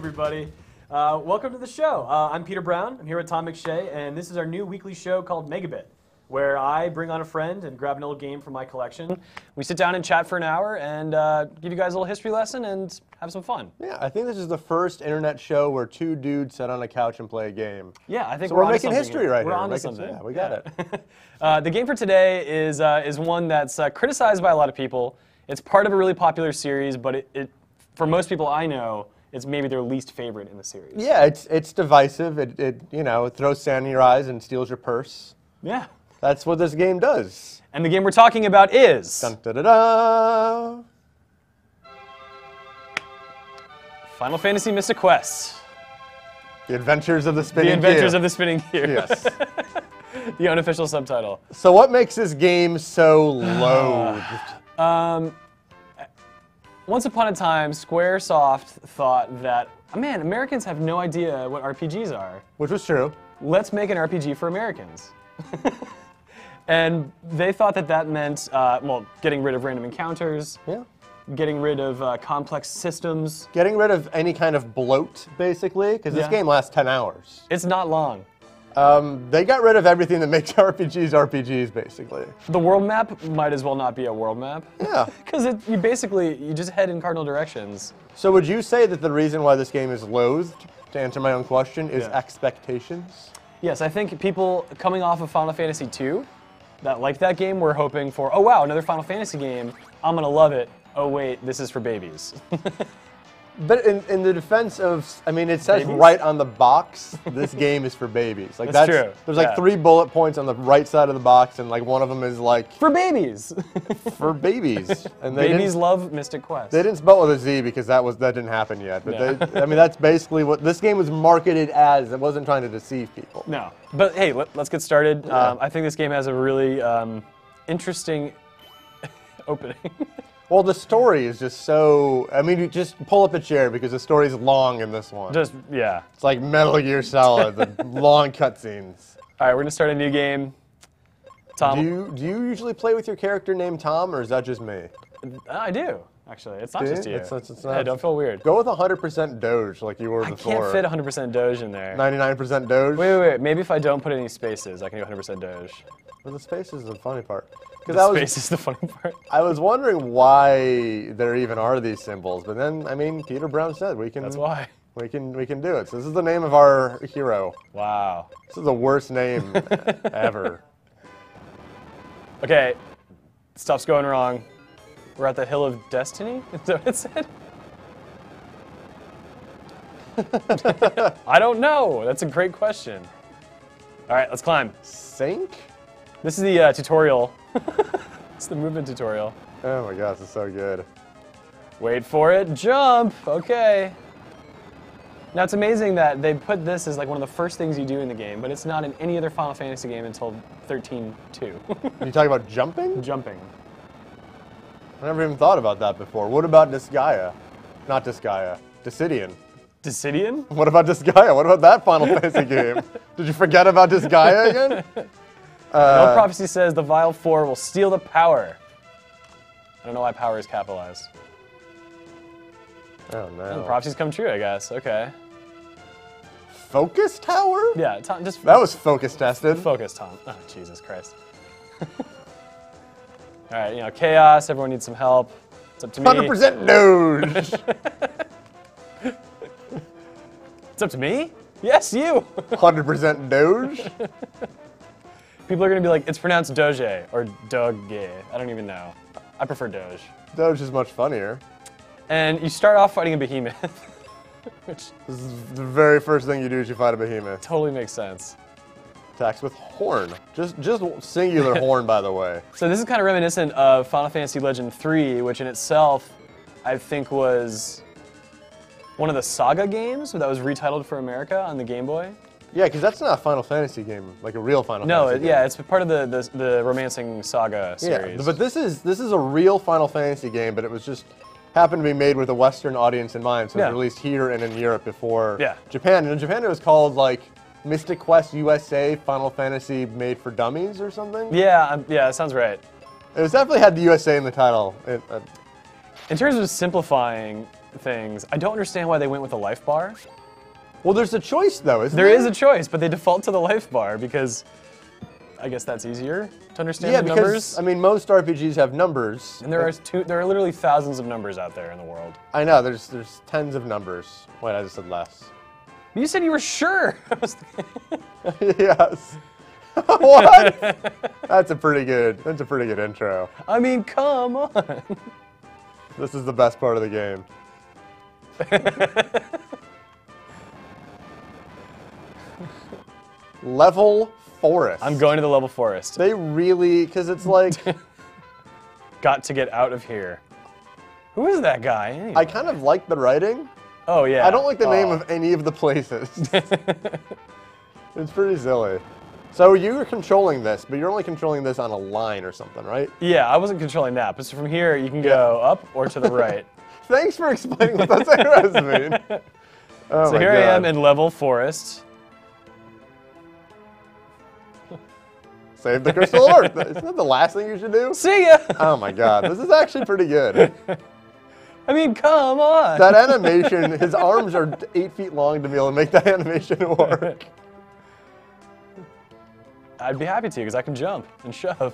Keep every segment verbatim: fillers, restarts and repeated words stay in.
everybody. Uh, welcome to the show. Uh, I'm Peter Brown. I'm here with Tom McShay, and this is our new weekly show called Megabit, where I bring on a friend and grab an old game from my collection. We sit down and chat for an hour and uh, give you guys a little history lesson and have some fun. Yeah, I think this is the first internet show where two dudes sit on a couch and play a game. Yeah, I think so we're, we're making something history here. right we're here. We're on to making, something. Yeah, we yeah. got it. uh, the game for today is uh, is one that's uh, criticized by a lot of people. It's part of a really popular series, but it, it for most people I know, it's maybe their least favorite in the series. Yeah, it's it's divisive. It, it you know it throws sand in your eyes and steals your purse. Yeah. That's what this game does. And the game we're talking about is Dun, da, da, da. Final Fantasy Mystic Quest. The Adventures of the Spinning The Adventures Cube. of the Spinning Cube. Yes. The unofficial subtitle. So what makes this game so loathed? Um, once upon a time, Squaresoft thought that, oh, man, Americans have no idea what R P Gs are. Which was true. Let's make an R P G for Americans. And they thought that that meant, uh, well, getting rid of random encounters, Yeah. getting rid of uh, complex systems. Getting rid of any kind of bloat, basically, because this Yeah. game lasts ten hours. It's not long. Um, they got rid of everything that makes R P Gs R P Gs, basically. The world map might as well not be a world map. Yeah. Because you basically, you just head in cardinal directions. So would you say that the reason why this game is loathed, to answer my own question, is Yeah. expectations? Yes, I think people coming off of Final Fantasy two that liked that game were hoping for, oh wow, another Final Fantasy game, I'm gonna love it. Oh wait, this is for babies. But in, in the defense of, I mean, it says Babies? right on the box, this game is for babies. Like That's true, There's like yeah. three bullet points on the right side of the box, and like one of them is like For babies! for babies. And they Babies didn't, love Mystic Quest. they didn't spell it with a Z because that was that didn't happen yet. But No. they, I mean, that's basically what this game was marketed as. It wasn't trying to deceive people. No. But hey, let, let's get started. Yeah. Um, I think this game has a really um, interesting opening. Well, the story is just so. I mean, you just pull up a chair because the story's long in this one. Just, yeah. It's like Metal Gear Solid, the long cutscenes. All right, we're gonna start a new game. Tom. Do you do you usually play with your character named Tom, or is that just me? I do, actually. It's not Do you? just you. It's- it's- it's Yeah, not- don't feel weird. Go with one hundred percent Doge like you were I before. can't fit one hundred percent Doge in there. ninety-nine percent Doge. Wait, wait, wait. Maybe if I don't put any spaces, I can do one hundred percent Doge. Well, the space is the funny part. The Because I space was is the funny part. I was wondering why there even are these symbols, but then I mean Peter Brown said we can. That's why. We can we can do it. So this is the name of our hero. Wow. This is the worst name ever. Okay, stuff's going wrong. We're at the Hill of Destiny? Is that what it said? I don't know. That's a great question. All right, let's climb. Sink? This is the uh, tutorial. It's the movement tutorial. Oh my gosh, it's so good. Wait for it, jump. Okay. Now it's amazing that they put this as like one of the first things you do in the game, but it's not in any other Final Fantasy game until thirteen two. You talking about jumping? Jumping. I never even thought about that before. What about Disgaea? Not Disgaea. Dissidian. Dissidian? What about Disgaea? What about that Final Fantasy game? Did you forget about Disgaea again? No Uh, prophecy says the Vile Four will steal the power. I don't know why power is capitalized. oh And no. prophecies come true, I guess. Okay. Focus Tower? Yeah, Tom, just That was focus tested. focus, Tom. Oh, Jesus Christ. All right, you know, chaos. Everyone needs some help. It's up to me. one hundred percent Doge. It's up to me? Yes, you. one hundred percent Doge. People are gonna be like, it's pronounced Doge or Doge. I don't even know. I prefer Doge. Doge is much funnier. And you start off fighting a behemoth, which This is the very first thing you do is you fight a behemoth. totally makes sense. Attacks with horn. Just just singular horn, by the way. So this is kind of reminiscent of Final Fantasy Legend three, which in itself, I think was one of the Saga games that was retitled for America on the Game Boy. Yeah, because that's not a Final Fantasy game, like a real Final No, Fantasy it, yeah, game. it's part of the, the the Romancing Saga series. Yeah, but this is this is a real Final Fantasy game, but it was just happened to be made with a Western audience in mind, so it Yeah. was released here and in Europe before Yeah. Japan. And in Japan it was called like Mystic Quest U S A Final Fantasy Made for Dummies or something. yeah, um, yeah, that sounds right. It was definitely had the U S A in the title. It, uh, In terms of simplifying, things. I don't understand why they went with a life bar. Well, there's a choice though, isn't There there? is a choice, but they default to the life bar because I guess that's easier to understand Yeah, the because numbers. I mean, most R P Gs have numbers. And there are two. There are literally thousands of numbers out there in the world. I know. There's there's tens of numbers. Wait, I just said less. You said you were sure. I was Yes. What? That's a pretty good. That's a pretty good intro. I mean, come on. This is the best part of the game. Level forest. I'm going to the level forest. They really, because it's like, Got to get out of here. Who is that guy? Anyway? I kind of like the writing. Oh yeah. I don't like the name Oh. of any of the places. It's pretty silly. So you're controlling this, but you're only controlling this on a line or something, right? Yeah, I wasn't controlling that, but so from here you can go up or to the right. Thanks for explaining what those arrows mean. Oh So my here God. I am in level forest. Save the crystal orb. Isn't that the last thing you should do? See ya. Oh my God, this is actually pretty good. I mean, come on. That animation, his arms are eight feet long to be able to make that animation work. I'd be happy to because I can jump and shove.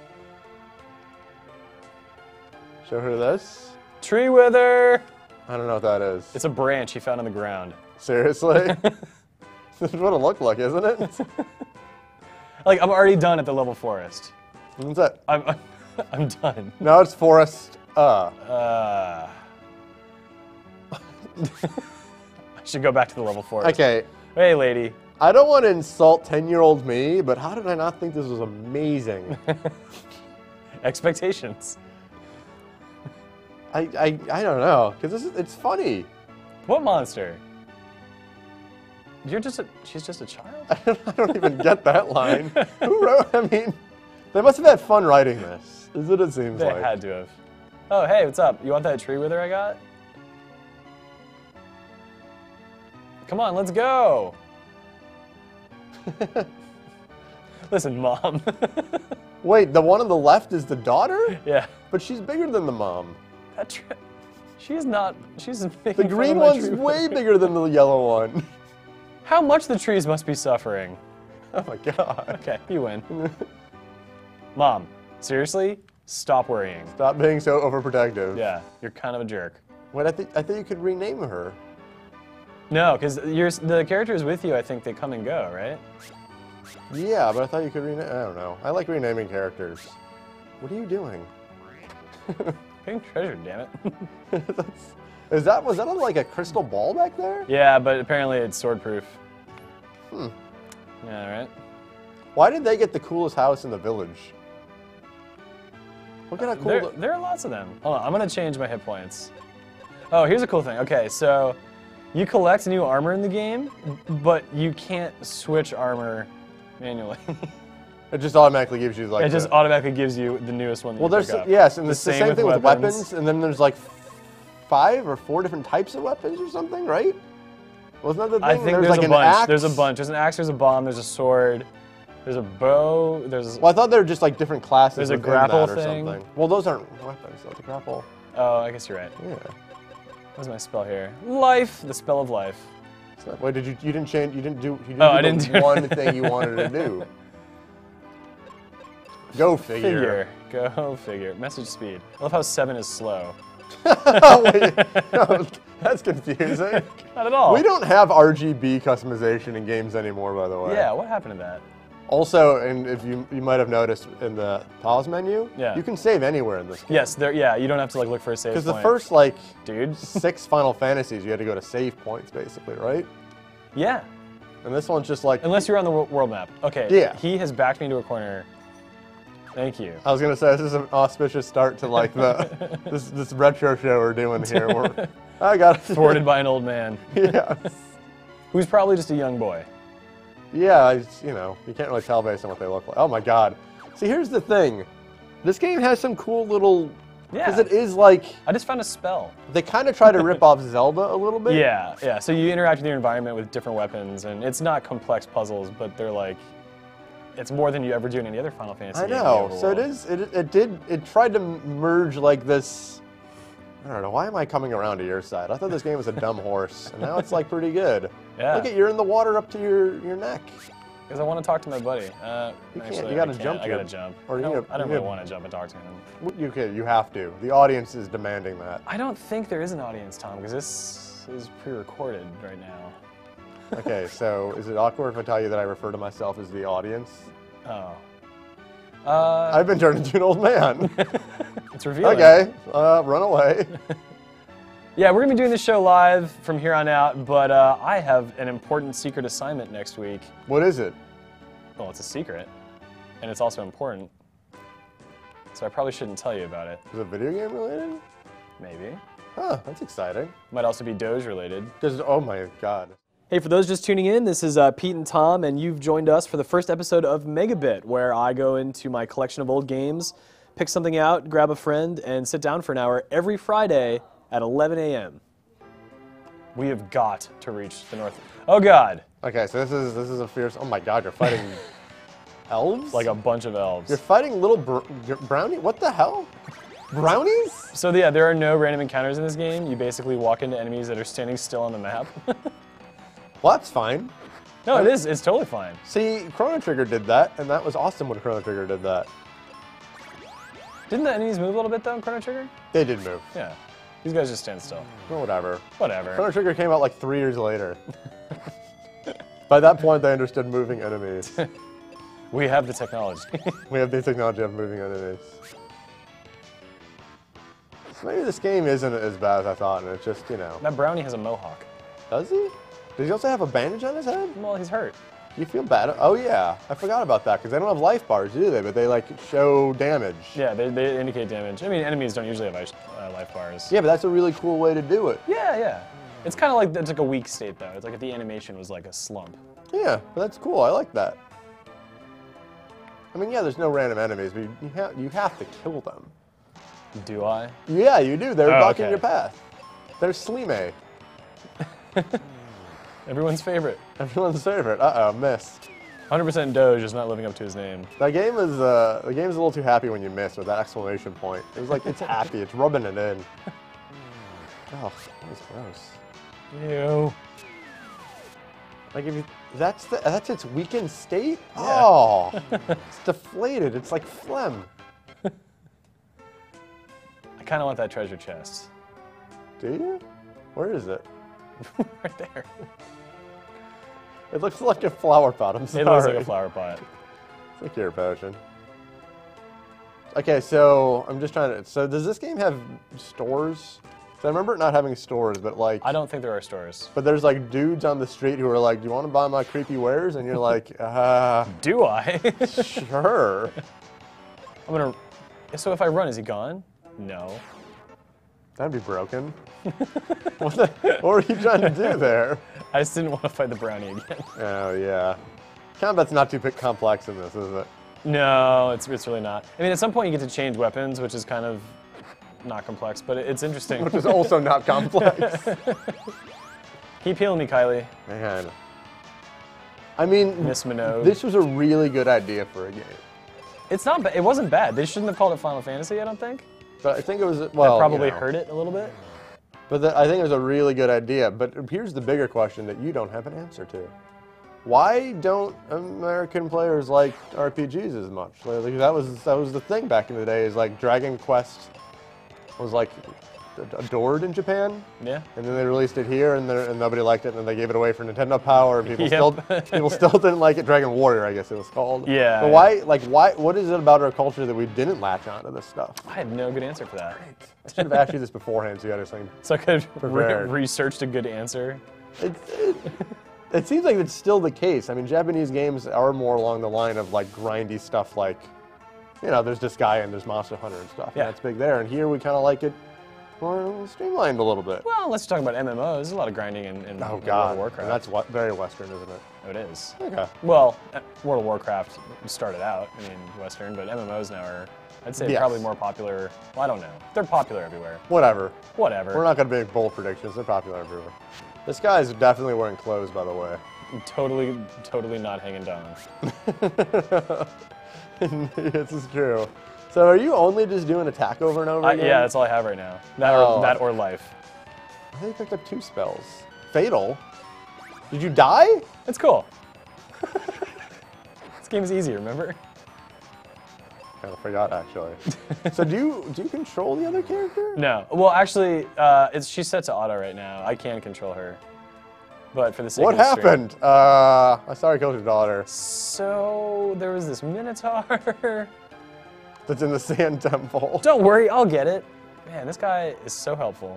Show her this. Tree wither. I don't know what that is. It's a branch he found on the ground. Seriously? This is what it looked like, isn't it? Like I'm already done at the level forest. What's that? I'm I'm, I'm done. Now it's forest. Uh. Uh, I should go back to the level forest. Okay. Hey, lady. I don't want to insult ten-year-old me, but how did I not think this was amazing? Expectations. I, I, I don't know, because this is, it's funny. What monster? You're just a, she's just a child? I don't, I don't even get that line. Who wrote, I mean, they must have had fun writing this, is what it seems They like. had to have. Oh, hey, what's up? You want that tree wither I got? Come on, let's go. Listen, Mom. Wait, the one on the left is the daughter? Yeah. But she's bigger than the mom. That tree, she's not, she's making The fun green of my one's tree way wither. bigger than the yellow one. How much the trees must be suffering. Oh my God. Okay, you win. Mom, seriously? Stop worrying. Stop being so overprotective. Yeah, you're kind of a jerk. Wait, I, th I think you could rename her. No, because the characters with you, I think they come and go, right? Yeah, but I thought you could rename. I don't know. I like renaming characters. What are you doing? Pink treasure, damn it. That's, is that was that a, like a crystal ball back there? Yeah, but apparently it's sword-proof. Hmm. Yeah, right? Why did they get the coolest house in the village? Look at how cool. There, the- there are lots of them. Hold on, I'm gonna change my hit points. Oh, here's a cool thing. Okay, so you collect new armor in the game, but you can't switch armor manually. It just automatically gives you like. It just the- automatically gives you the newest one that well, you there's pick up. yes, and The it's the same same with thing with weapons. weapons, and then there's like five or four different types of weapons or something, right? Wasn't that the I thing? think there's, there's, like a an bunch. axe. There's a bunch. There's an axe, there's a bomb, there's a sword, there's a bow, there's... Well, I thought they were just like different classes. There's a within grapple that or thing. something. Well, those aren't weapons. That's a grapple. Oh, I guess you're right. Yeah. What's my spell here? Life, the spell of life. So, wait, did you? You didn't change. You didn't do. You didn't Oh, do I the didn't do it. one thing you wanted to do. Go figure. Figure. Go figure. Message speed. I love how seven is slow. Oh, wait. No, that's confusing. Not at all. We don't have R G B customization in games anymore, by the way. Yeah, what happened to that? Also, and if you you might have noticed in the pause menu, Yeah. you can save anywhere in this game. Yes, there. Yeah, you don't have to like look for a save Because the point. first like Dude. six Final Fantasies, you had to go to save points, basically, right? Yeah. And this one's just like. Unless you're on the wo- world map. Okay. Yeah. He has backed me into a corner. Thank you. I was gonna say this is an auspicious start to like the this this retro show we're doing here. We're, I got Thwarted by an old man Yes. who's probably just a young boy. Yeah, it's, you know, you can't really tell based on what they look like. Oh my God. See, here's the thing. This game has some cool little. Because Yeah. it is like I just found a spell. they kind of try to rip off Zelda a little bit. Yeah, yeah. So you interact with your environment with different weapons, and it's not complex puzzles, but they're like, it's more than you ever do in any other Final Fantasy I game in the know. So it overworld. is. It, it did. It tried to merge like this I don't know. Why am I coming around to your side? I thought this game was a dumb horse, and now it's like pretty good. Yeah. Look at you're in the water up to your your neck. Because I want to talk to my buddy. Uh, You can't. actually, You gotta I can't. jump I here. gotta jump. Or you No, gotta- I don't you really gotta- want to jump and talk to him. You can. You have to. The audience is demanding that. I don't think there is an audience, Tom, because this is pre-recorded right now. Okay, so is it awkward if I tell you that I refer to myself as the audience? Oh. Uh, I've been turned into an old man. it's revealing. Okay, uh, run away. Yeah, we're gonna be doing this show live from here on out, but uh, I have an important secret assignment next week. What is it? Well, it's a secret, and it's also important. So I probably shouldn't tell you about it. Is it video game related? Maybe. Huh, that's exciting. Might also be Doge related. Just, oh my god. Hey, for those just tuning in, this is uh, Pete and Tom, and you've joined us for the first episode of Megabit, where I go into my collection of old games, pick something out, grab a friend, and sit down for an hour every Friday at eleven a m We have got to reach the north. Oh God! Okay, so this is this is a fierce. Oh my god, you're fighting elves? Like a bunch of elves. You're fighting little br brownie? What the hell? Brownies? So yeah, there are no random encounters in this game. You basically walk into enemies that are standing still on the map. Well, that's fine. No, it is. It's totally fine. See, Chrono Trigger did that, and that was awesome when Chrono Trigger did that. Didn't the enemies move a little bit though in Chrono Trigger? They did move. Yeah. These guys just stand still. Well, whatever. Whatever. Chrono Trigger came out like three years later. By that point, they understood moving enemies. We have the technology. We have the technology of moving enemies. So maybe this game isn't as bad as I thought, and it's just, you know. That brownie has a mohawk. Does he? Does he also have a bandage on his head? Well, he's hurt. You feel bad? Oh yeah, I forgot about that, because they don't have life bars, do they? But they like show damage. Yeah, they, they indicate damage. I mean, enemies don't usually have ice, uh, life bars. Yeah, but that's a really cool way to do it. Yeah, yeah. It's kind of like, it's like a weak state though. It's like if the animation was like a slump. Yeah, but that's cool. I like that. I mean, yeah, there's no random enemies, but you, you, ha you have to kill them. Do I? Yeah, you do. They're Oh, blocking okay. your path. They're Slime. Everyone's favorite. Everyone's favorite. Uh-oh, missed. one hundred percent Doge is not living up to his name. That game is, uh, the game's a little too happy when you miss with that exclamation point. It was like, it's happy, it's rubbing it in. Oh, that's gross. Ew. Like if you, that's the, that's its weakened state? Yeah. Oh, it's deflated, it's like phlegm. I kind of want that treasure chest. Do you? Where is it? Right there. It looks like a flower pot, I'm sorry. It looks like a flower pot. It's like your potion. Okay, so I'm just trying to, so does this game have stores? So I remember it not having stores, but like, I don't think there are stores. but there's like dudes on the street who are like, do you want to buy my creepy wares? And you're like, uh, Do I? sure. I'm gonna. So if I run, is he gone? No. That'd be broken. what, the, what were you trying to do there? I just didn't want to fight the brownie again. Oh, yeah. Combat's not too big complex in this, is it? No, it's it's really not. I mean, at some point you get to change weapons, which is kind of not complex, but it, it's interesting. Which is also not complex. Keep healing me, Kylie. Man. I mean, Miss Minogue. this was a really good idea for a game. It's not. Ba- it wasn't bad. They shouldn't have called it Final Fantasy. I don't think. But I think it was, well, That probably you know. hurt it a little bit. But the, I think it was a really good idea. But here's the bigger question that you don't have an answer to. Why don't American players like R P Gs as much? Like, that was that was the thing back in the day. Is like Dragon Quest was like adored in Japan, Yeah. and then they released it here, and, and nobody liked it, and then they gave it away for Nintendo Power, and people Yep. still people still didn't like it. Dragon Warrior, I guess it was called. Yeah, But yeah. why? Like, why? What is it about our culture that we didn't latch onto this stuff? I had no good answer for that. I should have asked you this beforehand, so you had something. So I could have re- Prepared. researched a good answer. It, it, it seems like it's still the case. I mean, Japanese games are more along the line of like grindy stuff, like, you know, there's this guy and there's Monster Hunter and stuff. Yeah. And that's big there. And here we kind of like it more streamlined a little bit. Well, let's talk about M M Os. There's a lot of grinding in, in Oh World God, of Warcraft. and that's what, very Western, isn't it? Oh, it is. Okay. Well, uh, World of Warcraft started out, I mean, Western, but M M Os now are, I'd say, Yes. probably more popular. Well, I don't know. They're popular everywhere. Whatever. Whatever. We're not going to make bold predictions. They're popular everywhere. This guy is definitely wearing clothes, by the way. Totally, totally not hanging down. This is true. So are you only just doing attack over and over Uh, again? yeah, that's all I have right now. That, Oh. or, that or life. I think you picked up two spells. Fatal? Did you die? It's cool. This game is easy, remember? Kind of forgot, actually. So do you do you control the other character? No. Well, actually, uh, it's she's set to auto right now. I can control her. But for the sake What of the stream- happened? Uh, I sorry, killed your daughter. So there was this Minotaur. That's in the Sand Temple. Don't worry, I'll get it. Man, this guy is so helpful.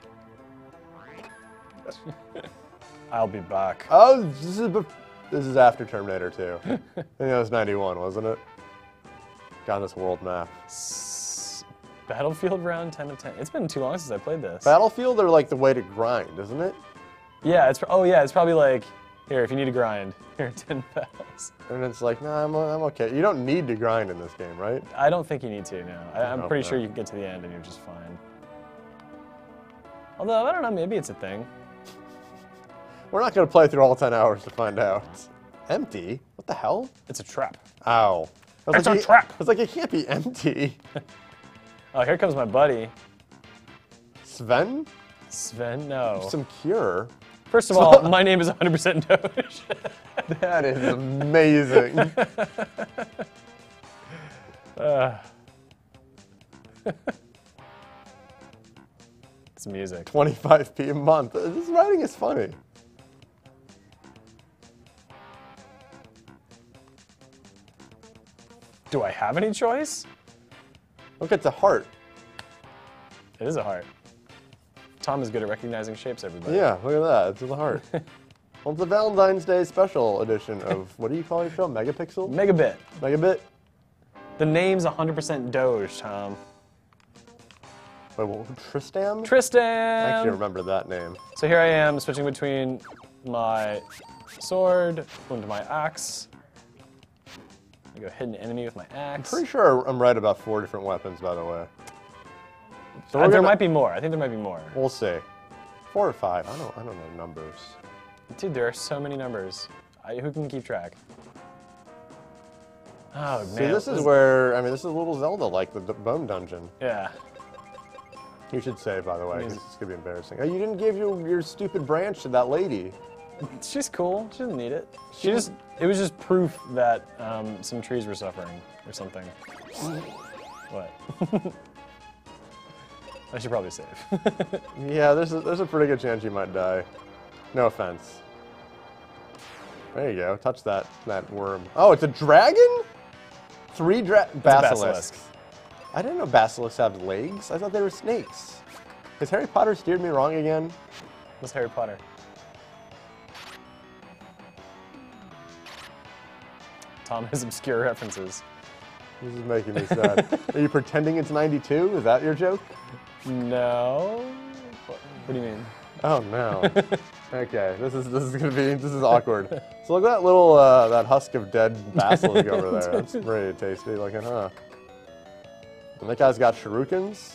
I'll be back. Oh, this is bef- this is after Terminator two. I think that was ninety-one, wasn't it? Got this world map. S- Battlefield round ten of ten. It's been too long since I played this. Battlefield are like the way to grind, isn't it? Yeah, it's oh yeah, it's probably like here if you need to grind, here are ten bells. And it's like, nah, I'm, I'm okay. You don't need to grind in this game, right? I don't think you need to. No, I, I'm Okay. pretty sure you can get to the end and you're just fine. Although I don't know, maybe it's a thing. We're not gonna play through all ten hours to find out. Empty? What the hell? It's a trap. Ow. I was It's like, a you- trap. I was like, it can't be empty. Oh, here comes my buddy Sven? Sven. No. Some cure? First of all, my name is one hundred percent Doge. That is amazing. uh. It's music. twenty-five p a month. This writing is funny. Do I have any choice? Look, it's a heart. It is a heart. Tom is good at recognizing shapes, everybody. Yeah, look at that. It's a heart. Well, it's a Valentine's Day special edition of, what do you call your show? Megapixel? Megabit. Megabit? The name's one hundred percent Doge, Tom. Wait, what, Tristam? Tristan! I actually remember that name. So here I am switching between my sword and my axe. I go hit an enemy with my axe. Pretty sure I'm right about four different weapons, by the way. So Uh, we're there gonna- might be more. I think there might be more. We'll see. Four or five. I don't. I don't know numbers. Dude, there are so many numbers. I, who can keep track? Oh man. See, this is where I mean, this is a little Zelda-like, the d- Bone Dungeon. Yeah. You should save, by the way, 'cause Amazing. it's gonna be embarrassing. Oh, you didn't give your your stupid branch to that lady. She's cool. She doesn't need it. She She- just. It was just proof that um, some trees were suffering or something. What? I should probably save. Yeah, there's a, there's a pretty good chance you might die. No offense. There you go. Touch that that worm. Oh, it's a dragon? Three dra- basilisks. basilisk. I didn't know basilisks have legs. I thought they were snakes. Has Harry Potter steered me wrong again? What's Harry Potter? Tom has obscure references. This is making me sad. Are you pretending it's ninety-two? Is that your joke? No. What, what do you mean? Oh no. Okay, this is this is gonna be this is awkward. So look at that little uh, that husk of dead basilisk over there. That's pretty tasty looking, huh? And that guy's got shurikens.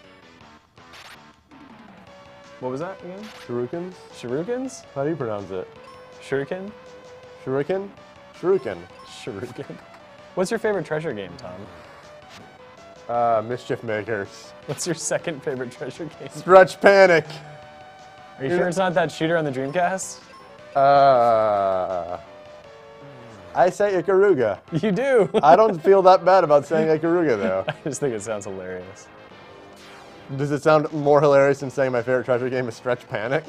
What was that again? Shurikens? Shurikens? How do you pronounce it? Shuriken? Shuriken? Shuriken. Shuriken. What's your favorite treasure game, Tom? Uh, Mischief Makers. What's your second favorite treasure game? Stretch Panic. Are you sure it's not that shooter on the Dreamcast? Uh, I say Ikaruga. You do. I don't feel that bad about saying Ikaruga though. I just think it sounds hilarious. Does it sound more hilarious than saying my favorite treasure game is Stretch Panic?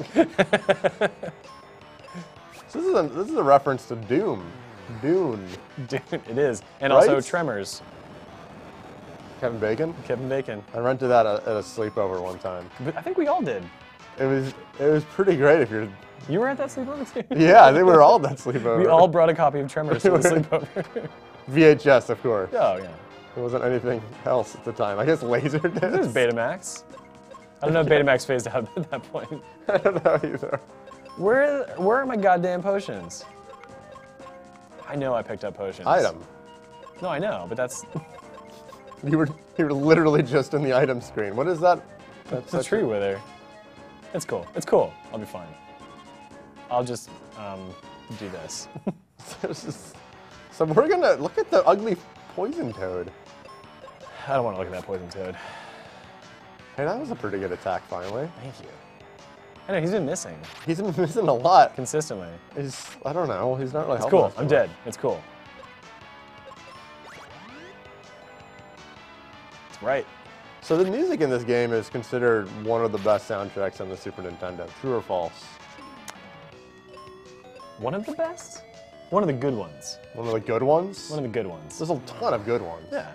So this is a this is a reference to Doom. Dune. Dude, it is. And also Right? Tremors. Kevin Bacon. Kevin Bacon. I rented that at at a sleepover one time. But I think we all did. It was it was pretty great if you're. You were at that sleepover too? Yeah, I think we were all at that sleepover. We all brought a copy of Tremors to the sleepover. V H S, of course. Oh, yeah. There wasn't anything else at the time. I guess Laserdisc. There's Betamax. I don't know if Betamax phased out at that point. I don't know either. Where, where are my goddamn potions? I know I picked up potions. Item. No, I know, but that's You were you were literally just in the item screen. What is that? That's it's a tree wither. It's cool. It's cool. I'll be fine. I'll just um, do this. There's this- So we're gonna look at the ugly poison toad. I don't want to look at that poison toad. Hey, that was a pretty good attack finally. Thank you. I know, he's been missing. He's been missing a lot. Consistently. He's, I don't know, he's not really It's helping cool. us I'm too dead. much. It's cool. That's right. So the music in this game is considered one of the best soundtracks on the Super Nintendo. True or false? One of the best? One of the good ones. One of the good ones? One of the good ones. There's a ton of good ones. Yeah.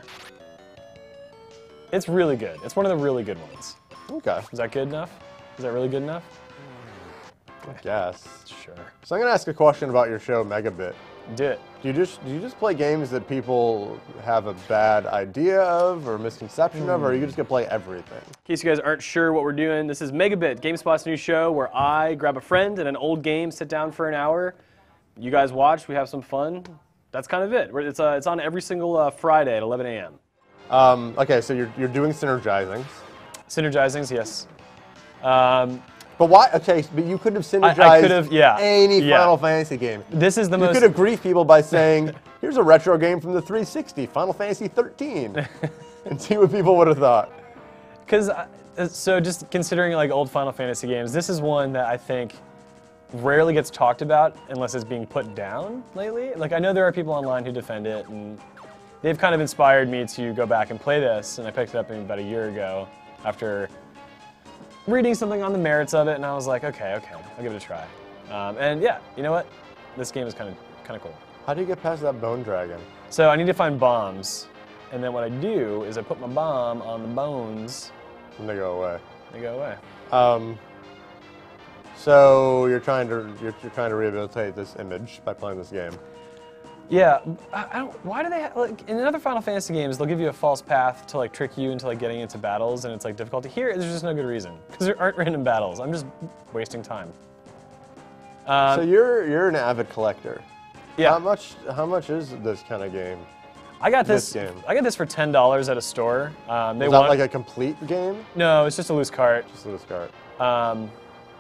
It's really good. It's one of the really good ones. Okay. Is that good enough? Is that really good enough? I guess. Sure. So I'm gonna ask a question about your show, Megabit. Do it. Do you just do you just play games that people have a bad idea of or misconception mm. of, or are you just gonna play everything? In case you guys aren't sure what we're doing, this is Megabit, GameSpot's new show where I grab a friend and an old game, sit down for an hour. You guys watch, we have some fun. That's kind of it. It's, uh, it's on every single uh, Friday at eleven A M Um, okay, so you're, you're doing synergizings. Synergizings, yes. Um, but why? Okay, but you could have synergized I, I could have, yeah, any yeah. Final Fantasy game. This is the you most. You could have griefed people by saying, "Here's a retro game from the three sixty, Final Fantasy thirteen," and see what people would have thought. Because so, just considering like old Final Fantasy games, this is one that I think rarely gets talked about unless it's being put down lately. Like I know there are people online who defend it, and they've kind of inspired me to go back and play this. And I picked it up about a year ago after reading something on the merits of it, and I was like, okay, okay, I'll give it a try. Um, and yeah, you know what? This game is kind of kind of cool. How do you get past that bone dragon? So I need to find bombs, and then what I do is I put my bomb on the bones. And they go away. They go away. Um, so you're trying to you're, you're trying to rehabilitate this image by playing this game. Yeah, I, I don't. Why do they have, like in other Final Fantasy games? They'll give you a false path to like trick you into like getting into battles, and it's like difficulty. Here, there's just no good reason because there aren't random battles. I'm just wasting time. Um, so you're you're an avid collector. Yeah. How much how much is this kind of game? I got this. this game? I got this for ten dollars at a store. Um, they is want that like a complete game? No, it's just a loose cart. Just a loose cart. Um,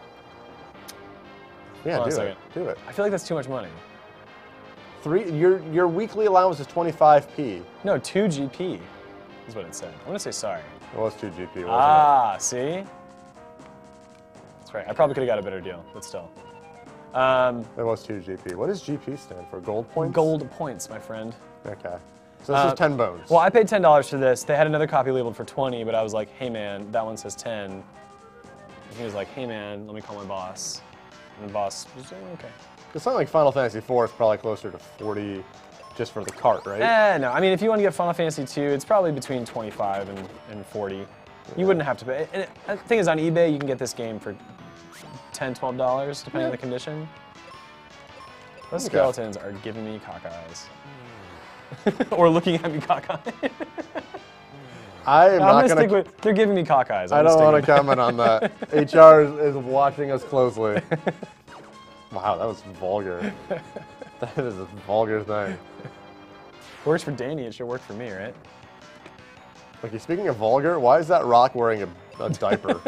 yeah, hold do on a it. second. Do it. I feel like that's too much money. Three. Your your weekly allowance is twenty-five p. No, two G P is what it said. I'm gonna say sorry. It was two G P. Wasn't Ah, see? That's right. I probably could have got a better deal, but still. Um, it? It was two G P. What does G P stand for? Gold points. Gold points, my friend. Okay. So this Uh, is ten bones. Well, I paid ten dollars for this. They had another copy labeled for twenty, but I was like, hey man, that one says ten. And he was like, hey man, let me call my boss. And the boss was like, okay. It's not like Final Fantasy four is probably closer to forty just for the cart, right? Eh, no. I mean, if you want to get Final Fantasy two, it's probably between twenty-five and, and forty. You wouldn't have to pay. And it, the thing is, on eBay, you can get this game for ten, twelve dollars, depending Yeah. on the condition. Those Okay. skeletons are giving me cockeyes. Or looking at me cockeyed. I am I'm not gonna gonna. stick with, they're giving me cockeyes. I don't want to comment on that. H R is, is watching us closely. Wow, that was vulgar. That is a vulgar thing. Works for Danny, it should work for me, right? Okay, speaking of vulgar, why is that rock wearing a, a diaper?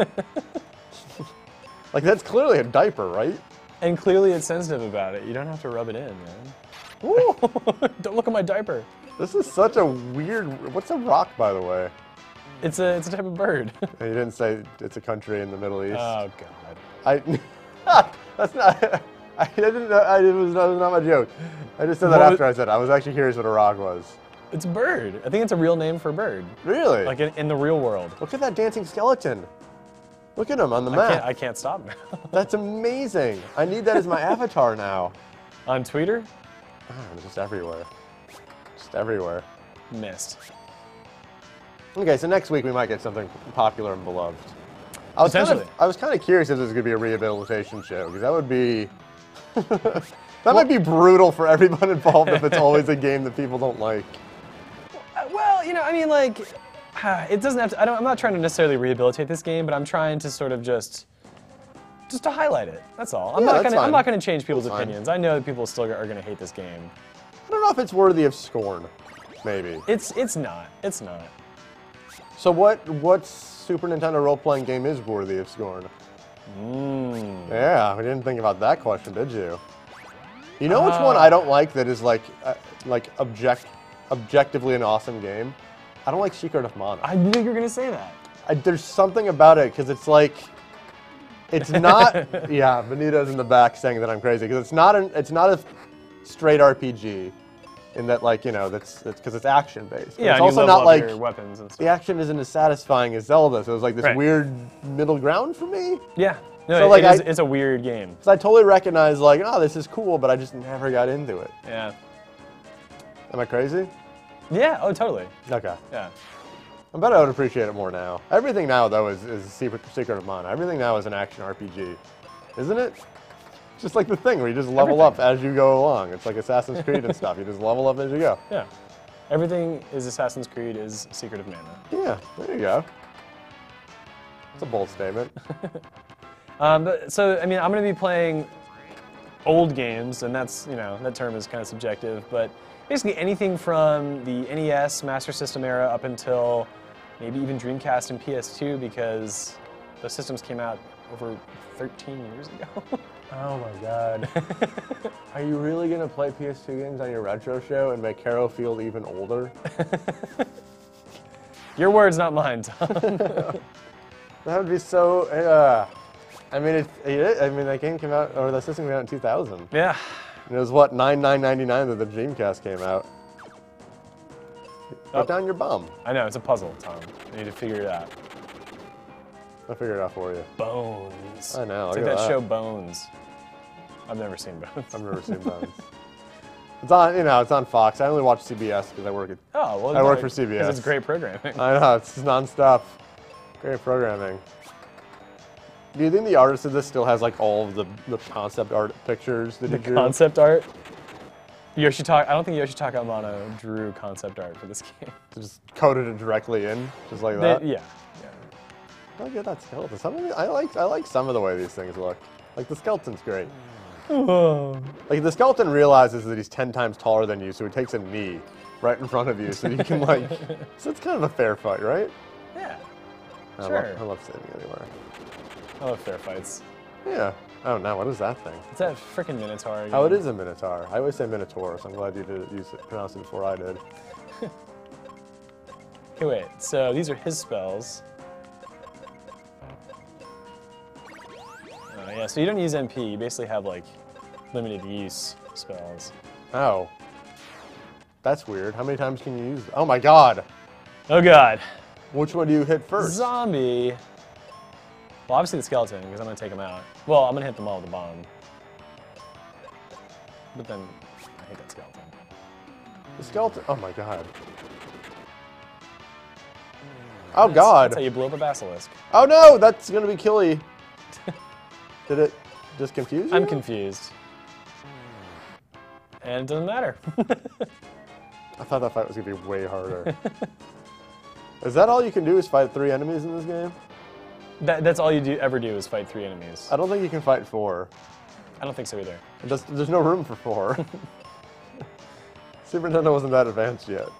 Like, that's clearly a diaper, right? And clearly it's sensitive about it. You don't have to rub it in, man. Ooh, don't look at my diaper. This is such a weird. What's a rock, by the way? It's a, it's a type of bird. And you didn't say it's a country in the Middle East. Oh, God. I. That's not. I didn't know. I, it was, that was not my joke. I just said that What after I said it. I was actually curious what a rock was. It's a bird. I think it's a real name for a bird. Really? Like in, in the real world. Look at that dancing skeleton. Look at him on the I map. can't, I can't stop now. That's amazing. I need that as my avatar now. On Twitter? Oh, it's just everywhere. Just everywhere. Missed. Okay, so next week we might get something popular and beloved. I was kind of, Potentially. I was kind of curious if this was going to be a rehabilitation show, because that would be... that might be brutal for everyone involved if it's always a game that people don't like. Uh, Well, you know, I mean, like, it doesn't have to, I don't, I'm not trying to necessarily rehabilitate this game, but I'm trying to sort of just, just to highlight it. That's all. I'm Yeah, not that's gonna, I'm fine. not gonna change people's That's fine. opinions. I know that people still are gonna hate this game. I don't know if it's worthy of scorn, maybe. It's, it's not. It's not. So what what Super Nintendo role-playing game is worthy of scorn? Mm. Yeah, we didn't think about that question, did you? You know which one I don't like that is like uh, like object objectively an awesome game? I don't like Secret of Mana. I knew you were gonna say that. I, there's something about it because it's like, it's not. Yeah, Benito's in the back saying that I'm crazy because it's not an. It's not a straight R P G, in that like you know that's because it's action based. Yeah, it's and also you level not up like your weapons and stuff. the action isn't as satisfying as Zelda. So it was like this Right. weird middle ground for me. Yeah. No, So, it, like, it is, I- it's a weird game. So I totally recognize like, oh, this is cool, but I just never got into it. Yeah. Am I crazy? Yeah. Oh, totally. Okay. Yeah. I bet I would appreciate it more now. Everything now, though, is, is Secret, Secret of Mana. Everything now is an action R P G. Isn't it? Just like the thing where you just level Everything. up as you go along. It's like Assassin's Creed and stuff. You just level up as you go. Yeah. Everything is Assassin's Creed is Secret of Mana. Yeah, there you go. It's a bold statement. Um, but, so, I mean, I'm going to be playing old games, and that's, you know, that term is kind of subjective, but basically anything from the N E S, Master System era up until maybe even Dreamcast and P S two, because those systems came out over thirteen years ago. Oh my god. Are you really going to play P S two games on your retro show and make Haro feel even older? Your words, not mine, Tom. That would be so. Uh, I mean, it, it. I mean, that game came out, or the system came out in two thousand. Yeah. And it was what nine nine ninety-nine that the Dreamcast came out. Put Oh. down your bum. I know, it's a puzzle, Tom. You need to figure it out. I'll figure it out for you. Bones. I know, It's look like at that that. show Bones. I've never seen Bones. I've never seen Bones. It's on, you know, it's on Fox. I only watch C B S because I work at. Oh, well, I no, work for C B S. Because it's great programming. I know, it's nonstop. Great programming. Do you think the artist of this still has like all of the, the concept art pictures that he drew? Concept art. Yoshitaka, I don't think Yoshitaka Amano drew concept art for this game. Just coded it directly in, just like They- that. yeah. Look at that skeleton. Some of it, I like. I like some of the way these things look. Like the skeleton's great. yeah. Like the skeleton realizes that he's ten times taller than you, so he takes a knee right in front of you, so you can like. So it's kind of a fair fight, right? Yeah. I Sure. love, I love standing anywhere. I love fair fights. Yeah. Oh no, what is that thing? It's that freaking Minotaur. Oh, it again. is a minotaur. I always say minotaur, so I'm glad you did use it, pronounce it before I did. Okay, wait. So these are his spells. Uh, yeah, so you don't use M P. You basically have like limited use spells. Oh. That's weird. How many times can you use? Oh my god. Oh god. Which one do you hit first? Zombie. Well, obviously the skeleton, because I'm going to take him out. Well, I'm going to hit them all with the bomb. But then, I hate that skeleton. The skeleton. Oh my god. Oh That's- god. That's how you blow up a basilisk. Oh no, that's gonna be killy. Did it just confuse you? I'm confused. And it doesn't matter. I thought that fight was gonna be way harder. Is that all you can do is fight three enemies in this game? that, that's all you do ever do is fight three enemies. I don't think you can fight four. I don't think so either. It does, there's no room for four. Super Nintendo wasn't that advanced yet.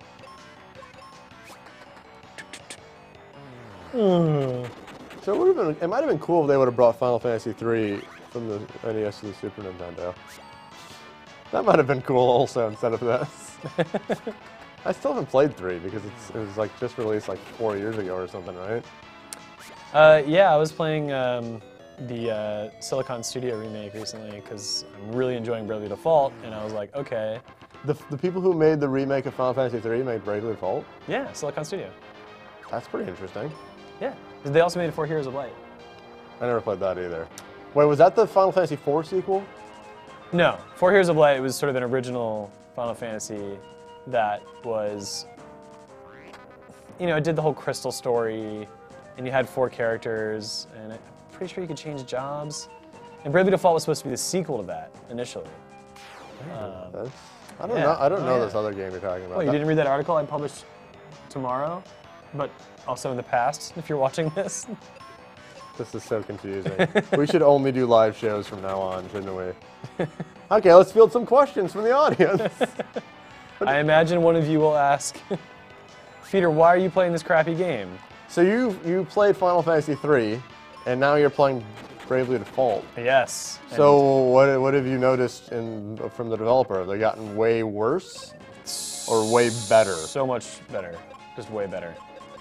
So it would have been. It might have been cool if they would have brought Final Fantasy three from the N E S to the Super Nintendo. That might have been cool also instead of this. I still haven't played three because it's, it was like just released like four years ago or something, right? Uh, yeah, I was playing um, the uh, Silicon Studio remake recently because I'm really enjoying Bravely Default, and I was like, okay, The, the people who made the remake of Final Fantasy three made Bravely Default. yeah, Silicon Studio. That's pretty interesting. Yeah, they also made it for Heroes of Light. I never played that either. Wait, was that the Final Fantasy four sequel? No, for Heroes of Light, it was sort of an original Final Fantasy that was, you know, it did the whole crystal story, and you had four characters, and I'm pretty sure you could change jobs. And Bravely Default was supposed to be the sequel to that initially. Um, That's, I don't yeah. know. I don't Oh, know yeah. this other game you're talking about. well, you That- didn't read that article I published tomorrow, but also in the past, if you're watching this. This is so confusing. We should only do live shows from now on, shouldn't we? Okay, let's field some questions from the audience. I imagine one of you will ask, Peter, why are you playing this crappy game? So you you played Final Fantasy three, and now you're playing Bravely Default. Yes. and So what what have you noticed in from the developer? Have they gotten way worse or way better? So much better. Just way better.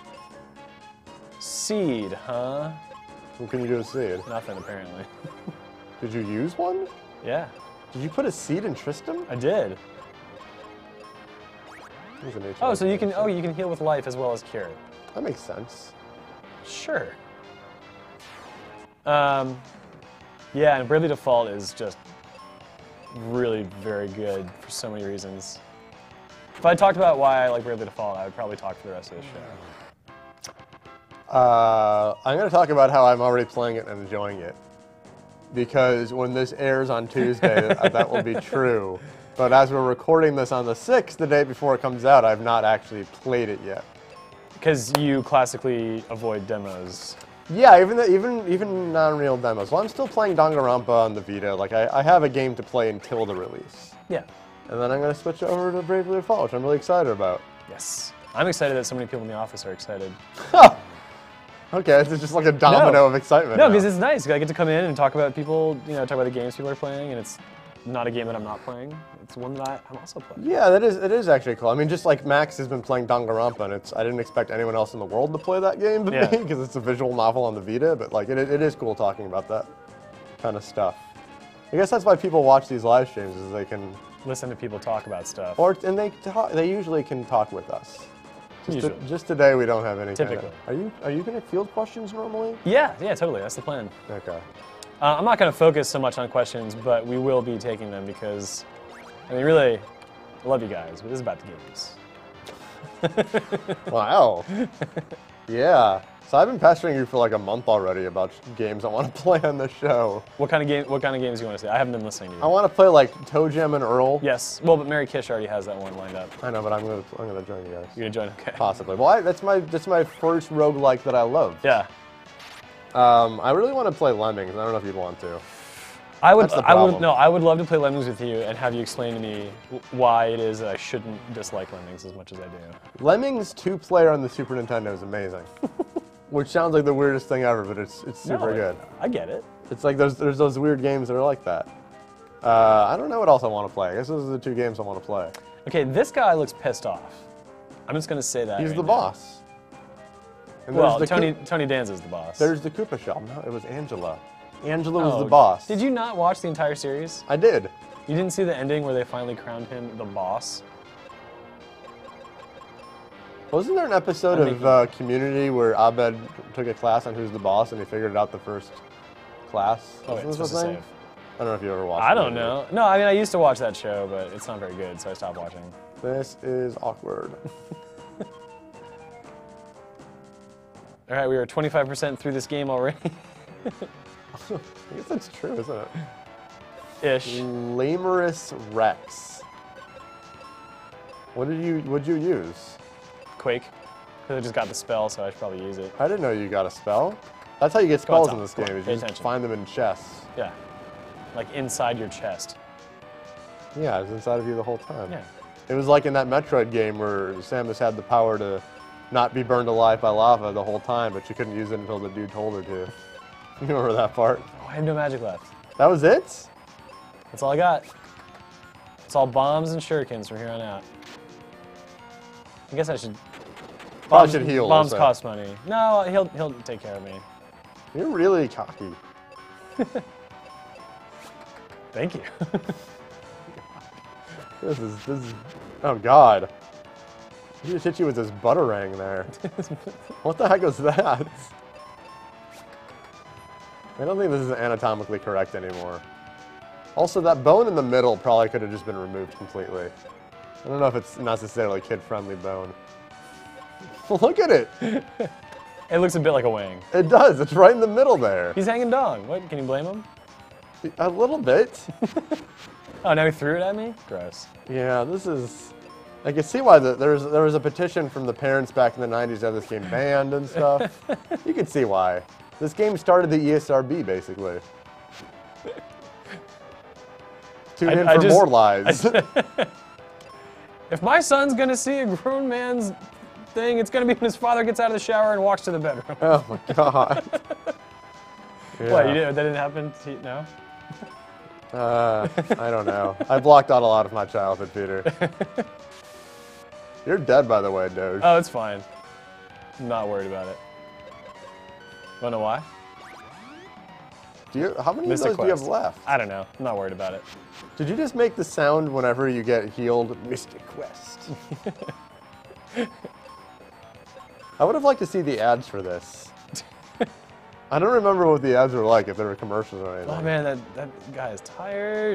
Seed, huh? What can you do with seed? Nothing, apparently. Did you use one? Yeah, Did you put a seed in Tristram? I did. He's an H Oh, I V so you can, patient. oh, you can heal with life as well as cure. That makes sense. Sure. Um, yeah, and Bravely Default is just really very good for so many reasons. If I talked about why I like Bravely Default, I would probably talk for the rest of the show. Uh, I'm going to talk about how I'm already playing it and enjoying it. Because when this airs on Tuesday, that will be true. But as we're recording this on the sixth, the day before it comes out, I've not actually played it yet. Because you classically avoid demos. Yeah, even the, even even non-real demos. Well, I'm still playing Danganronpa on the Vita. Like, I, I have a game to play until the release. Yeah. And then I'm going to switch over to Bravely Default, which I'm really excited about. Yes. I'm excited that so many people in the office are excited. Okay, it's just like a domino No. of excitement. No, now. because it's nice. I get to come in and talk about people, you know, talk about the games people are playing, and it's not a game that I'm not playing. It's one that I, I'm also playing. Yeah, that is, it is actually cool. I mean, just like Max has been playing Danganronpa, and it's, I didn't expect anyone else in the world to play that game but Yeah. me, because it's a visual novel on the Vita, but like, it, it is cool talking about that kind of stuff. I guess that's why people watch these live streams, is they can, Listen to people talk about stuff. or, and they talk, they usually can talk with us. Just, to- Usually. just today we don't have any. kinda- Typically. are you, are you gonna field questions normally? Yeah, yeah, totally. That's the plan. Okay. Uh, I'm not going to focus so much on questions, but we will be taking them because, I mean, really, I love you guys, but this is about the games. Wow. Yeah. So I've been pestering you for like a month already about games I want to play on the show. What kind of game? What kind of games do you want to see? I haven't been listening to you. I want to play like Toe Jam and Earl. Yes. Well, but Mary Kish already has that one lined up. I know, but I'm gonna I'm gonna join you guys. You're gonna join? Okay. Possibly. Well, I, that's my that's my first roguelike that I love. Yeah. Um, I really want to play Lemmings. I don't know if you'd want to. I would. That's the I would. problem. No, I would love to play Lemmings with you and have you explain to me w- why it is that I shouldn't dislike Lemmings as much as I do. Lemmings two-player on the Super Nintendo is amazing. Which sounds like the weirdest thing ever, but it's it's super No, good. I get it. It's like there's there's those weird games that are like that. Uh, I don't know what else I want to play. I guess those are the two games I want to play. Okay, this guy looks pissed off. I'm just gonna say that. He's right the now. boss. And Well, there's the Tony Koo- Tony Danza's the boss. There's the Koopa Shop. No, it was Angela. Angela was Oh, the boss. Did you not watch the entire series? I did. You didn't see the ending where they finally crowned him the boss? Wasn't there an episode I'm of making- uh, Community where Abed took a class on who's the boss and he figured it out the first class? Oh, wait, Wasn't it's this supposed a to thing? save. I don't know if you ever watched I it. don't know. No, I mean, I used to watch that show, but it's not very good, so I stopped watching. This is awkward. All right, we are twenty-five percent through this game already. I guess that's true, isn't it? Ish. Lamerus Rex. What did you What'd you use? Quake. Because I just got the spell, so I should probably use it. I didn't know you got a spell. That's how you get Come on, spells Tom. in this Come game. on, Is pay you just attention. find them in chests. Yeah. Like inside your chest. Yeah, it was inside of you the whole time. Yeah. It was like in that Metroid game where Samus had the power to not be burned alive by lava the whole time, but she couldn't use it until the dude told her to. You remember that part? Oh, I have no magic left. That was it? That's all I got. It's all bombs and shurikens from here on out. I guess I should. Probably should heal Bombs also. cost money. No, he'll he'll take care of me. You're really cocky. Thank you. This is, this is, oh God. He just hit you with this butterang there. What the heck was that? I don't think this is anatomically correct anymore. Also, that bone in the middle probably could have just been removed completely. I don't know if it's necessarily kid-friendly bone. Look at it. It looks a bit like a wang. It does. It's right in the middle there. He's hanging dong. What? Can you blame him? A little bit. Oh, now he threw it at me? Gross. Yeah, this is. I can see why the, there's there was a petition from the parents back in the nineties to have this game banned and stuff. You can see why. This game started the E S R B basically. Tune I- in I for just- more lies. If my son's gonna see a grown man's thing, it's gonna be when his father gets out of the shower and walks to the bedroom. Oh my God. Yeah. What? You didn't, that didn't happen to you? No? Uh, I don't know. I blocked out a lot of my childhood, Peter. You're dead, by the way, Doge. Oh, it's fine. I'm not worried about it. Wanna know why? Do you, how many Mystic of those do you have Quest. left? I don't know. I'm not worried about it. Did you just make the sound whenever you get healed? Mystic Quest. I would have liked to see the ads for this. I don't remember what the ads were like, if they were commercials or anything. Oh man, that, that guy is tired.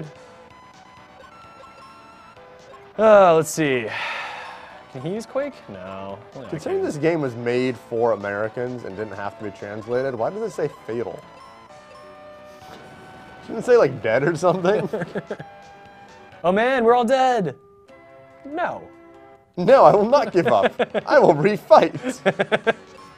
Uh, let's see. Can he use Quake? No. Only I Considering can. this game was made for Americans and didn't have to be translated, why does it say fatal? Shouldn't it say like dead or something? Oh man, we're all dead. No. No, I will not give up. I will refight.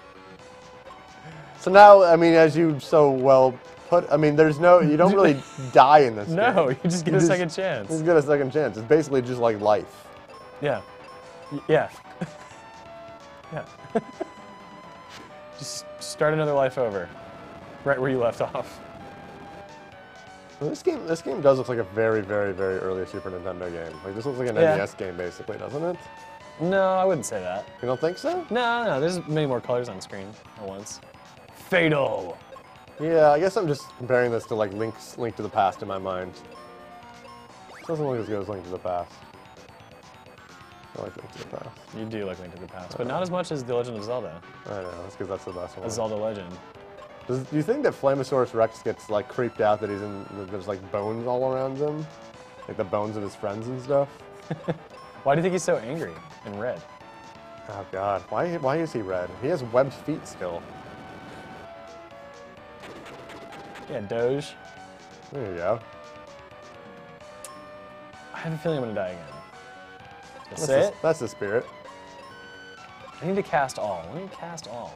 So now, I mean, as you so well put, I mean, there's no, you don't really die in this No, game. you just get You a just- second You chance. just get a second chance. It's basically just like life. Yeah. Y- Yeah. Yeah. Just start another life over. Right where you left off. Well, this game, this game does look like a very, very, very early Super Nintendo game. Like this looks like an Yeah. N E S game, basically, doesn't it? No, I wouldn't say that. You don't think so? No, no, there's many more colors on screen at once. Fatal. Yeah, I guess I'm just comparing this to like Link's Link to the Past in my mind. It doesn't look as good as Link to the Past. I like Link to the Past. You do like Link to the Past, but not as much as The Legend of Zelda. I know, that's because that's the best one. A Zelda Legend. Does, do you think that Flamosaurus Rex gets like creeped out that he's in, that there's like bones all around him? Like the bones of his friends and stuff? Why do you think he's so angry and red? Oh god, why, why is he red? He has webbed feet still. Yeah, Doge. There you go. I have a feeling I'm gonna die again. That's Say the, it. that's the spirit. I need to cast all. Let me cast all.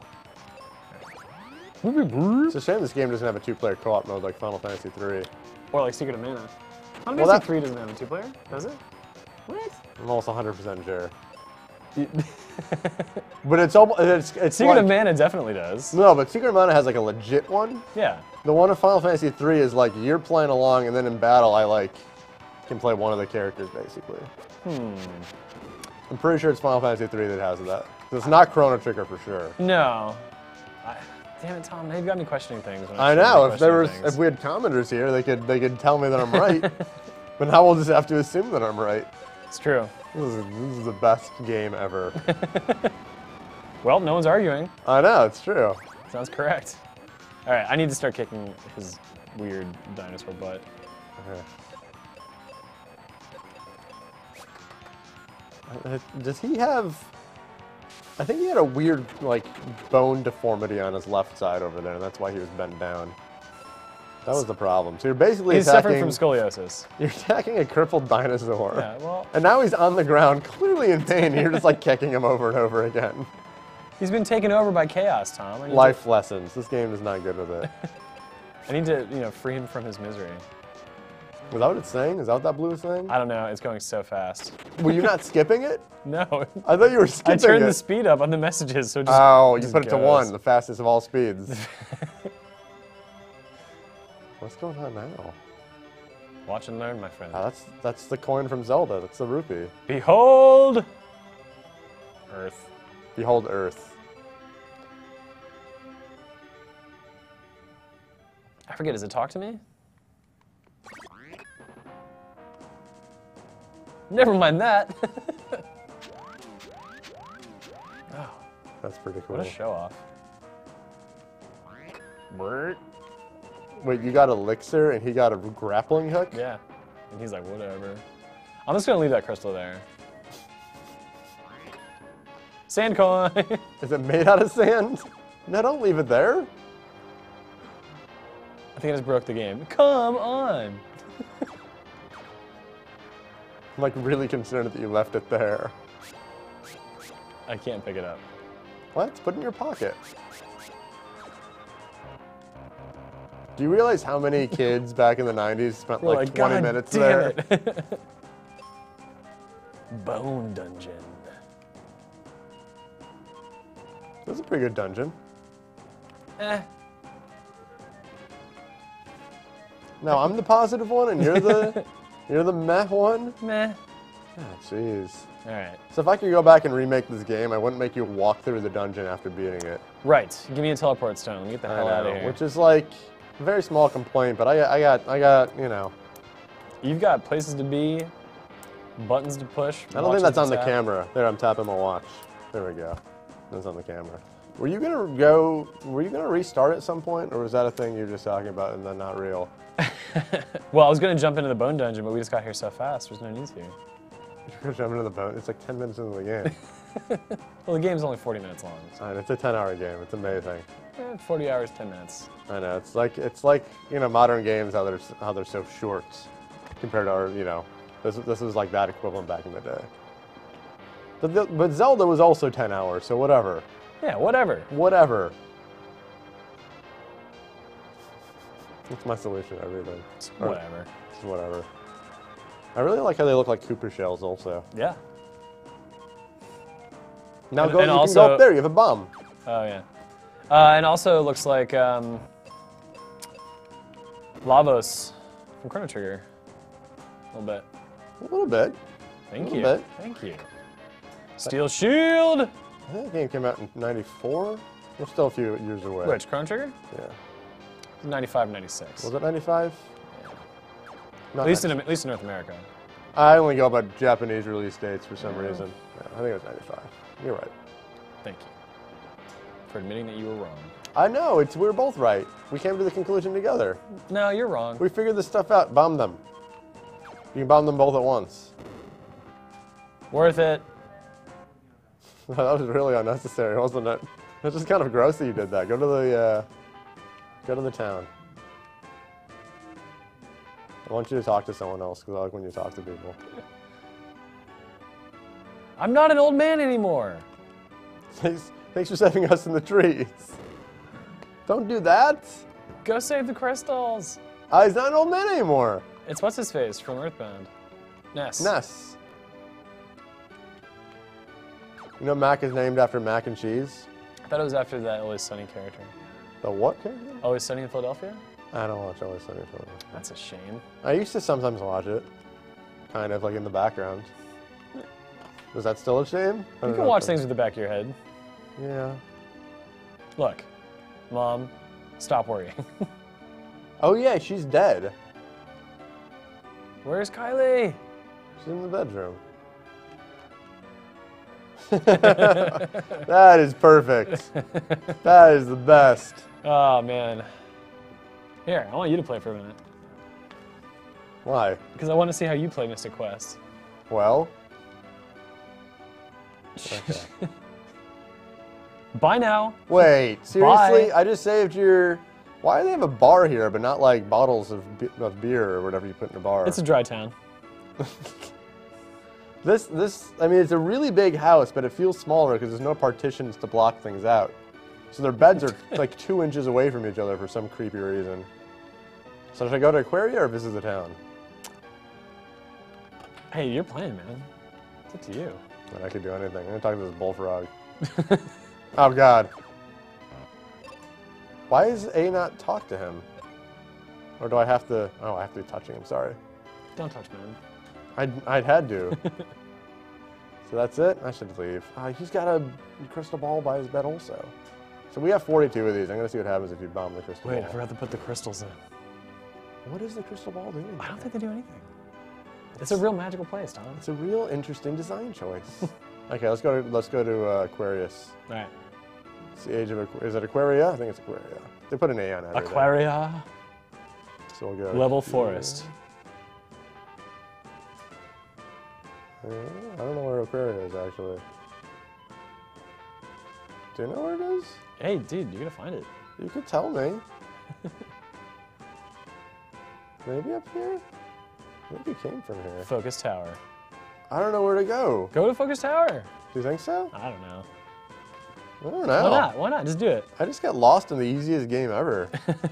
It's a shame this game doesn't have a two-player co-op mode like Final Fantasy three. Or like Secret of Mana. Final Well, Fantasy that- three doesn't have a two-player, does it? What? I'm almost one hundred percent sure. But it's almost, it's, it's Secret like, of Mana definitely does. No, but Secret of Mana has like a legit one. Yeah. The one in Final Fantasy three is like you're playing along and then in battle I like can play one of the characters basically. Hmm. I'm pretty sure it's Final Fantasy three that has that. It's not Chrono Trigger for sure. No. I, damn it, Tom. Now you've got me questioning things. When I shouldn't know. be If there was, questioning if we had commenters here, they could they could tell me that I'm right. But now we'll just have to assume that I'm right. things. It's true. This is, this is the best game ever. Well, no one's arguing. I know, it's true. Sounds correct. All right, I need to start kicking his weird dinosaur butt. Okay. Uh, Does he have? I think he had a weird like bone deformity on his left side over there, and that's why he was bent down. That was the problem. So you're basically He's attacking. suffering from scoliosis. You're attacking a crippled dinosaur. Yeah, well, And now he's on the ground, clearly in pain. And you're just like kicking him over and over again. he's been taken over by chaos, Tom. I need Life lessons. This game is not good with it. To, I need to, you know, free him from his misery. Was that what it's saying? Is that what that blue is saying? I don't know. It's going so fast. Were you not skipping it? No. I thought you were skipping I turned it. the speed up on the messages, so it just. Oh, you just put it to goes. one, the fastest of all speeds. What's going on now? Watch and learn, my friend. Ah, that's that's the coin from Zelda. That's the rupee. Behold, Earth. Behold Earth. I forget. Does it talk to me? Never mind that. Oh, That's pretty cool. what a show off. Bert. Wait, you got elixir and he got a grappling hook? Yeah. And he's like, whatever. I'm just gonna leave that crystal there. Sand coin. Is it made out of sand? No, don't leave it there. I think I just broke the game. Come on. I'm like really concerned that you left it there. I can't pick it up. What? Put it in your pocket. Do you realize how many kids back in the nineties spent We're like, like, twenty God minutes damn there? it. Bone dungeon. That's a pretty good dungeon. Eh. No, I'm the positive one and you're the you're the meh one. Meh. Oh, jeez. All right. So if I could go back and remake this game, I wouldn't make you walk through the dungeon after beating it. Right. Give me a teleport stone. Let me get the I hell out of know, here. which is like a very small complaint, but I, I got, I got, you know. You've got places to be, buttons to push. I don't think that's on the tap. camera. There, I'm tapping my watch. There we go. That's on the camera. Were you gonna go? Were you gonna restart at some point, or was that a thing you were just talking about and then not real? Well, I was gonna jump into the bone dungeon, but we just got here so fast. There's no need to. You're gonna jump into the boat. It's like ten minutes into the game. Well, the game's only forty minutes long. So. And it's a ten-hour game. It's amazing. Eh, forty hours, ten minutes. I know. It's like it's like you know modern games how they're s- how they're so short compared to our you know this this was like that equivalent back in the day. But the, but Zelda was also ten hours, so whatever. Yeah, whatever. Whatever. That's my solution to everything. Just Or- whatever. Just whatever. I really like how they look like Cooper shells also. Yeah. Now And- go, and you can also- go up there, you have a bomb. Oh yeah. Uh, and also it looks like um, Lavos from Chrono Trigger. A little bit. A little bit. Thank Little you. bit. Thank you. Steel Shield. I think the game came out in ninety-four. We're still a few years away. Which Chrono Trigger? Yeah. ninety-five, ninety-six. Was it ninety-five? At least in at least in North America. I only go by Japanese release dates for some Yeah. reason. Yeah, I think it was ninety-five. You're right. Thank you for admitting that you were wrong. I know, it's we were both right. We came to the conclusion together. No, you're wrong. We figured this stuff out. Bomb them. You can bomb them both at once. Worth it. That was really unnecessary, wasn't it? It's just kind of gross that you did that. Go to the, uh, go to the town. I want you to talk to someone else because I like when you talk to people. I'm not an old man anymore. Thanks, thanks for saving us in the trees. Don't do that. Go save the crystals. Ah, he's not an old man anymore. It's what's his face from Earthbound. Ness. Ness. You know Mac is named after mac and cheese? I thought it was after that Always Sunny character. The what character? Always Sunny in Philadelphia? I don't watch Always Sunny in Philadelphia. That's a shame. I used to sometimes watch it. Kind of like in the background. Is that still a shame? I You don't can know watch if things with the back of your head. Yeah. Look, Mom, stop worrying. Oh yeah, she's dead. Where's Kylie? She's in the bedroom. That is perfect. That is the best. Oh, man. Here, I want you to play for a minute. Why? Because I want to see how you play Mystic Quest. Well. Okay. Bye now. Wait, seriously? Bye. I just saved your. Why do they have a bar here, but not like bottles of, be- of beer or whatever you put in a bar? It's a dry town. This, this, I mean, it's a really big house, but it feels smaller because there's no partitions to block things out. So their beds are like two inches away from each other for some creepy reason. So should I go to Aquaria or visit the town? Hey, you're playing, man. It's up to you. I could do anything. I'm gonna talk to this bullfrog. Oh God. Why is A not talk to him? Or do I have to? Oh, I have to be touching him. Sorry. Don't touch, man. I'd, I'd had to. So that's it. I should leave. Uh, he's got a crystal ball by his bed also. So we have forty-two of these. I'm gonna see what happens if you bomb the crystal Wait, I ball. forgot to put the crystals in. What does the crystal ball do? I don't think they do anything. It's a real magical place, Tom. It's a real interesting design choice. Okay, let's go to let's go to uh, Aquarius. All right. It's the age of Aqu- is it Aquaria? I think it's Aquaria. They put an A on it. Aquaria. So we'll go Level here. Forest. Uh, I don't know where Aquaria is actually. Do you know where it is? Hey, dude, you're gonna find it. You could tell me. Maybe up here? Maybe it came from here. Focus Tower. I don't know where to go. Go to Focus Tower. Do you think so? I don't know. I don't know. Why not? Why not? Just do it. I just got lost in the easiest game ever.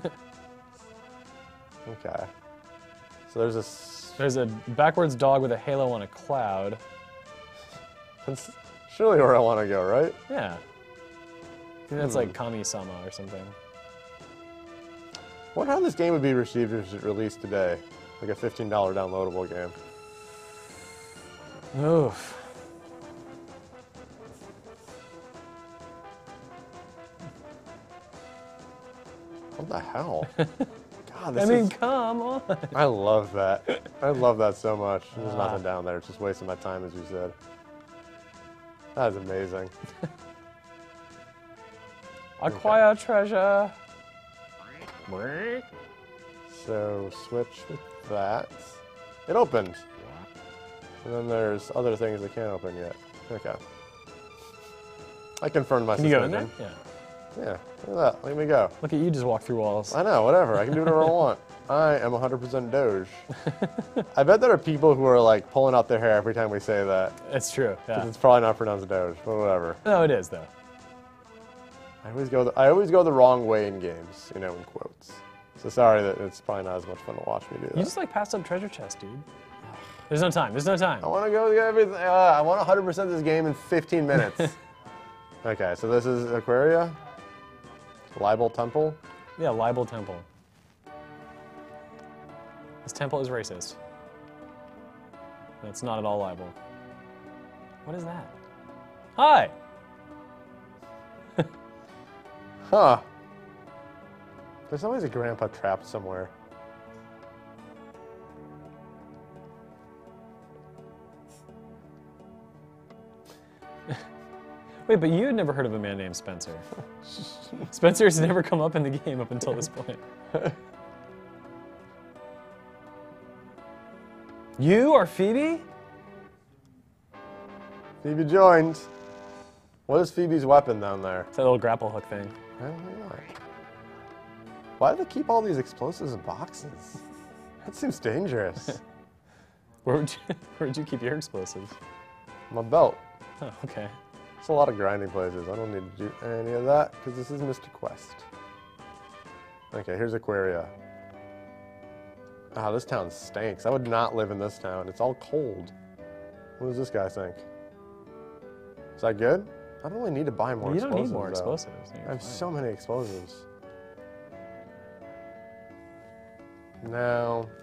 Okay. So there's a. s- There's a backwards dog with a halo on a cloud. That's surely where I want to go, right? Yeah. I think that's Hmm. like Kami-sama or something. Wonder how this game would be received if it released today. Like a fifteen dollar downloadable game. Oof. What the hell? God, this I mean, is... come on. I love that. I love that so much. There's Ah. nothing down there. It's just wasting my time, as you said. That is amazing. Acquire treasure. So switch with that. It opened. And then there's other things that can't open yet. Okay. I confirmed my Can you go in there? suspicion. Yeah. Yeah, look at that. Let me go. Look at you just walk through walls. I know, whatever. I can do whatever I want. I am one hundred percent Doge. I bet there are people who are like pulling out their hair every time we say that. It's true. Yeah. It's probably not pronounced Doge, but whatever. No, it is though. I always go. The, I always go the wrong way in games, you know, in quotes. So sorry that it's probably not as much fun to watch me do that. You just like passed up treasure chest, dude. There's no time. There's no time. I want to go get everything. Uh, I want one hundred percent this game in fifteen minutes. Okay, so this is Aquaria. Libel Temple. Yeah, Libel Temple. This temple is racist. That's not at all libel. What is that? Hi! Huh. There's always a grandpa trapped somewhere. Wait, but you had never heard of a man named Spencer. Spencer's never come up in the game up until this point. You are Phoebe? Phoebe joined. What is Phoebe's weapon down there? It's that little grapple hook thing. I don't know. Why do they keep all these explosives in boxes? That seems dangerous. Where would you, where would you keep your explosives? My belt. Oh, okay. It's a lot of grinding places. I don't need to do any of that because this is Mister Quest. Okay, here's Aquaria. Ah, this town stinks. I would not live in this town. It's all cold. What does this guy think? Is that good? I don't really need to buy more Well, you don't explosives. need more though. explosives. I have so many explosives. Now,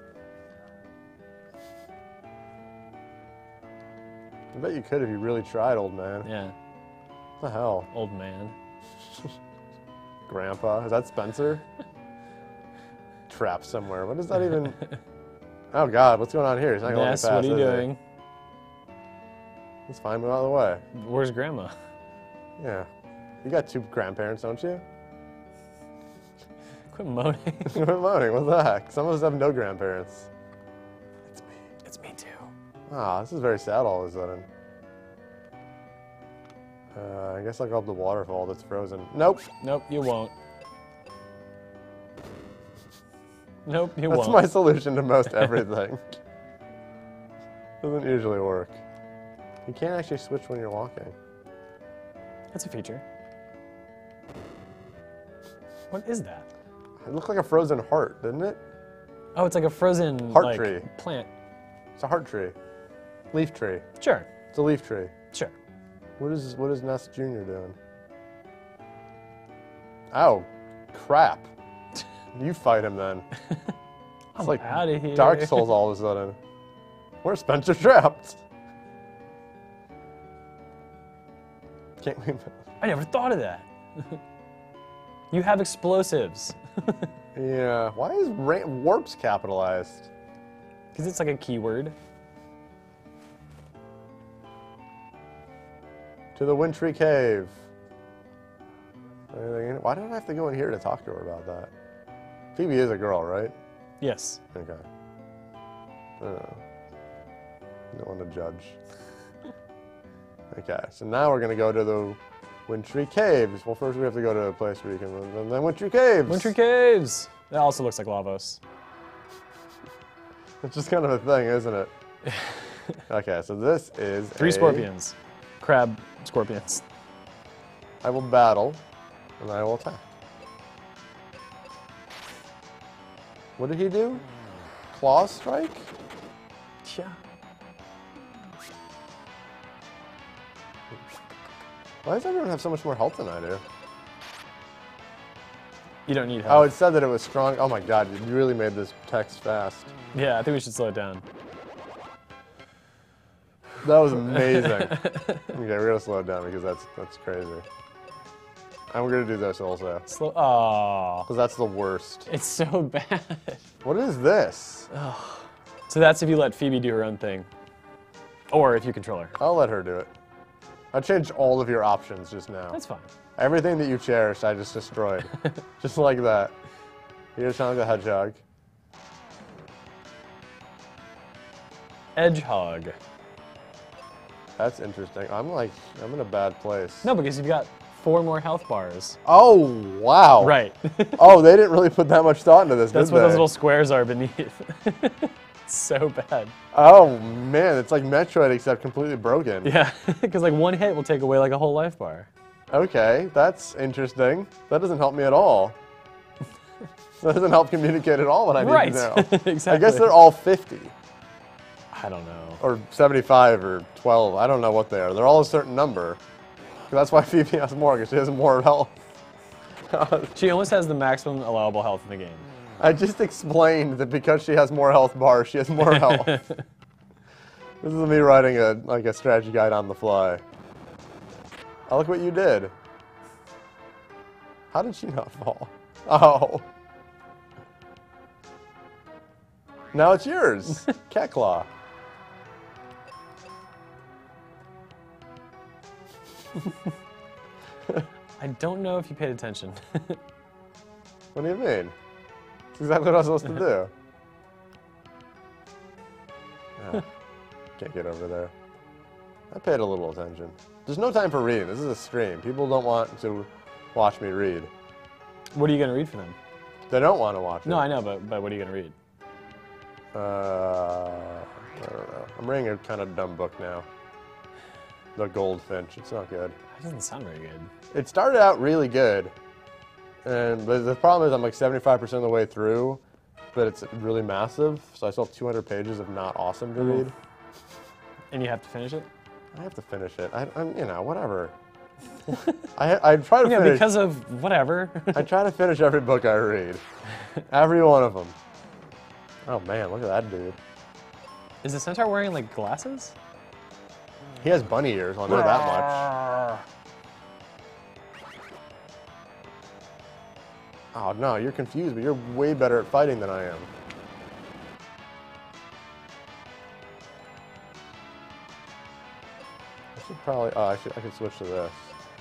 I bet you could if you really tried, old man. Yeah, What the hell? old man. Grandpa? Is that Spencer? Trapped somewhere. What is that even? Oh God, what's going on here? He's not going to Ness, let me pass, what are you is he? doing? It's fine, move out of the way. Where's Grandma? Yeah. You got two grandparents, don't you? Quit moaning. Quit moaning, what the heck? Some of us have no grandparents. It's me. It's me too. Ah, this is very sad all of a sudden. Uh, I guess I'll go up the waterfall that's frozen. Nope. Nope, you won't. Nope, you That's won't. my solution to most everything. Doesn't usually work. You can't actually switch when you're walking. That's a feature. What is that? It looked like a frozen heart, didn't it? Oh, it's like a frozen Heart like, tree. plant. It's a heart tree. Leaf tree. Sure, It's a leaf tree. sure. What is what is Ness Junior doing? Oh, crap. You fight him then. It's I'm like outta here. Dark Souls all of a sudden. Where's Spencer trapped? Can't we? I never thought of that. You have explosives. Yeah. Why is ra- warps capitalized? Because it's like a keyword. To the Wintry Cave. Anything in it? Why did I have to go in here to talk to her about that? Phoebe is a girl, right? Yes. Okay. I don't know. Don't want to judge. Okay, so now we're gonna go to the Wintry Caves. Well, first we have to go to a place where you can live, and then Wintry Caves. Wintry Caves. That also looks like Lavos. It's just kind of a thing, isn't it? Okay, so this is Three a- scorpions. Crab scorpions. I will battle, and I will attack. What did he do? Claw strike? Yeah. Why does everyone have so much more health than I do? You don't need Oh, help. it said that it was strong. Oh my God, you really made this text fast. Yeah, I think we should slow it down. That was amazing. Okay, we're gonna slow it down because that's that's crazy. And we're gonna do this also. Slow. Oh. Because that's the worst. It's so bad. What is this? So that's if you let Phoebe do her own thing. Or if you control her. I'll let her do it. I changed all of your options just now. That's fine. Everything that you cherished, I just destroyed. Just like that. Here's Sonic the Hedgehog. Edgehog. That's interesting. I'm like, I'm in a bad place. No, because you've got four more health bars. Oh, wow. Right. Oh, they didn't really put that much thought into this, That's did what they? those little squares are beneath. It's so bad. Oh, man, it's like Metroid except completely broken. Yeah, because like one hit will take away like a whole life bar. Okay, that's interesting. That doesn't help me at all. That doesn't help communicate at all what I need Right. to know. Exactly. I guess they're all fifty. I don't know. Or seventy-five or twelve. I don't know what they are. They're all a certain number. That's why Phoebe has more, because she has more health. She almost has the maximum allowable health in the game. I just explained that because she has more health bars, she has more health. This is me writing a like a strategy guide on the fly. Oh, look what you did. How did she not fall? Oh. Now it's yours. Cat Claw. I don't know if you paid attention. What do you mean? It's exactly what I was supposed to do. Oh, can't get over there. I paid a little attention. There's no time for reading. This is a stream. People don't want to watch me read. What are you going to read for them? They don't want to watch it. No, I know, but, but what are you going to read? Uh, I don't know. I'm reading a kind of dumb book now. The Goldfinch. It's not good. That doesn't sound very good. It started out really good, and but the problem is I'm like seventy-five percent of the way through, but it's really massive, so I still have two hundred pages of not awesome to read. And you have to finish it? I have to finish it. I, I'm, you know, whatever. I I try to Yeah, finish. because of whatever. I try to finish every book I read, every one of them. Oh man, look at that dude. Is the centaur wearing like glasses? He has bunny ears. I'll know that much. Oh no, you're confused, but you're way better at fighting than I am. I should probably. Oh, I should. I could switch to this.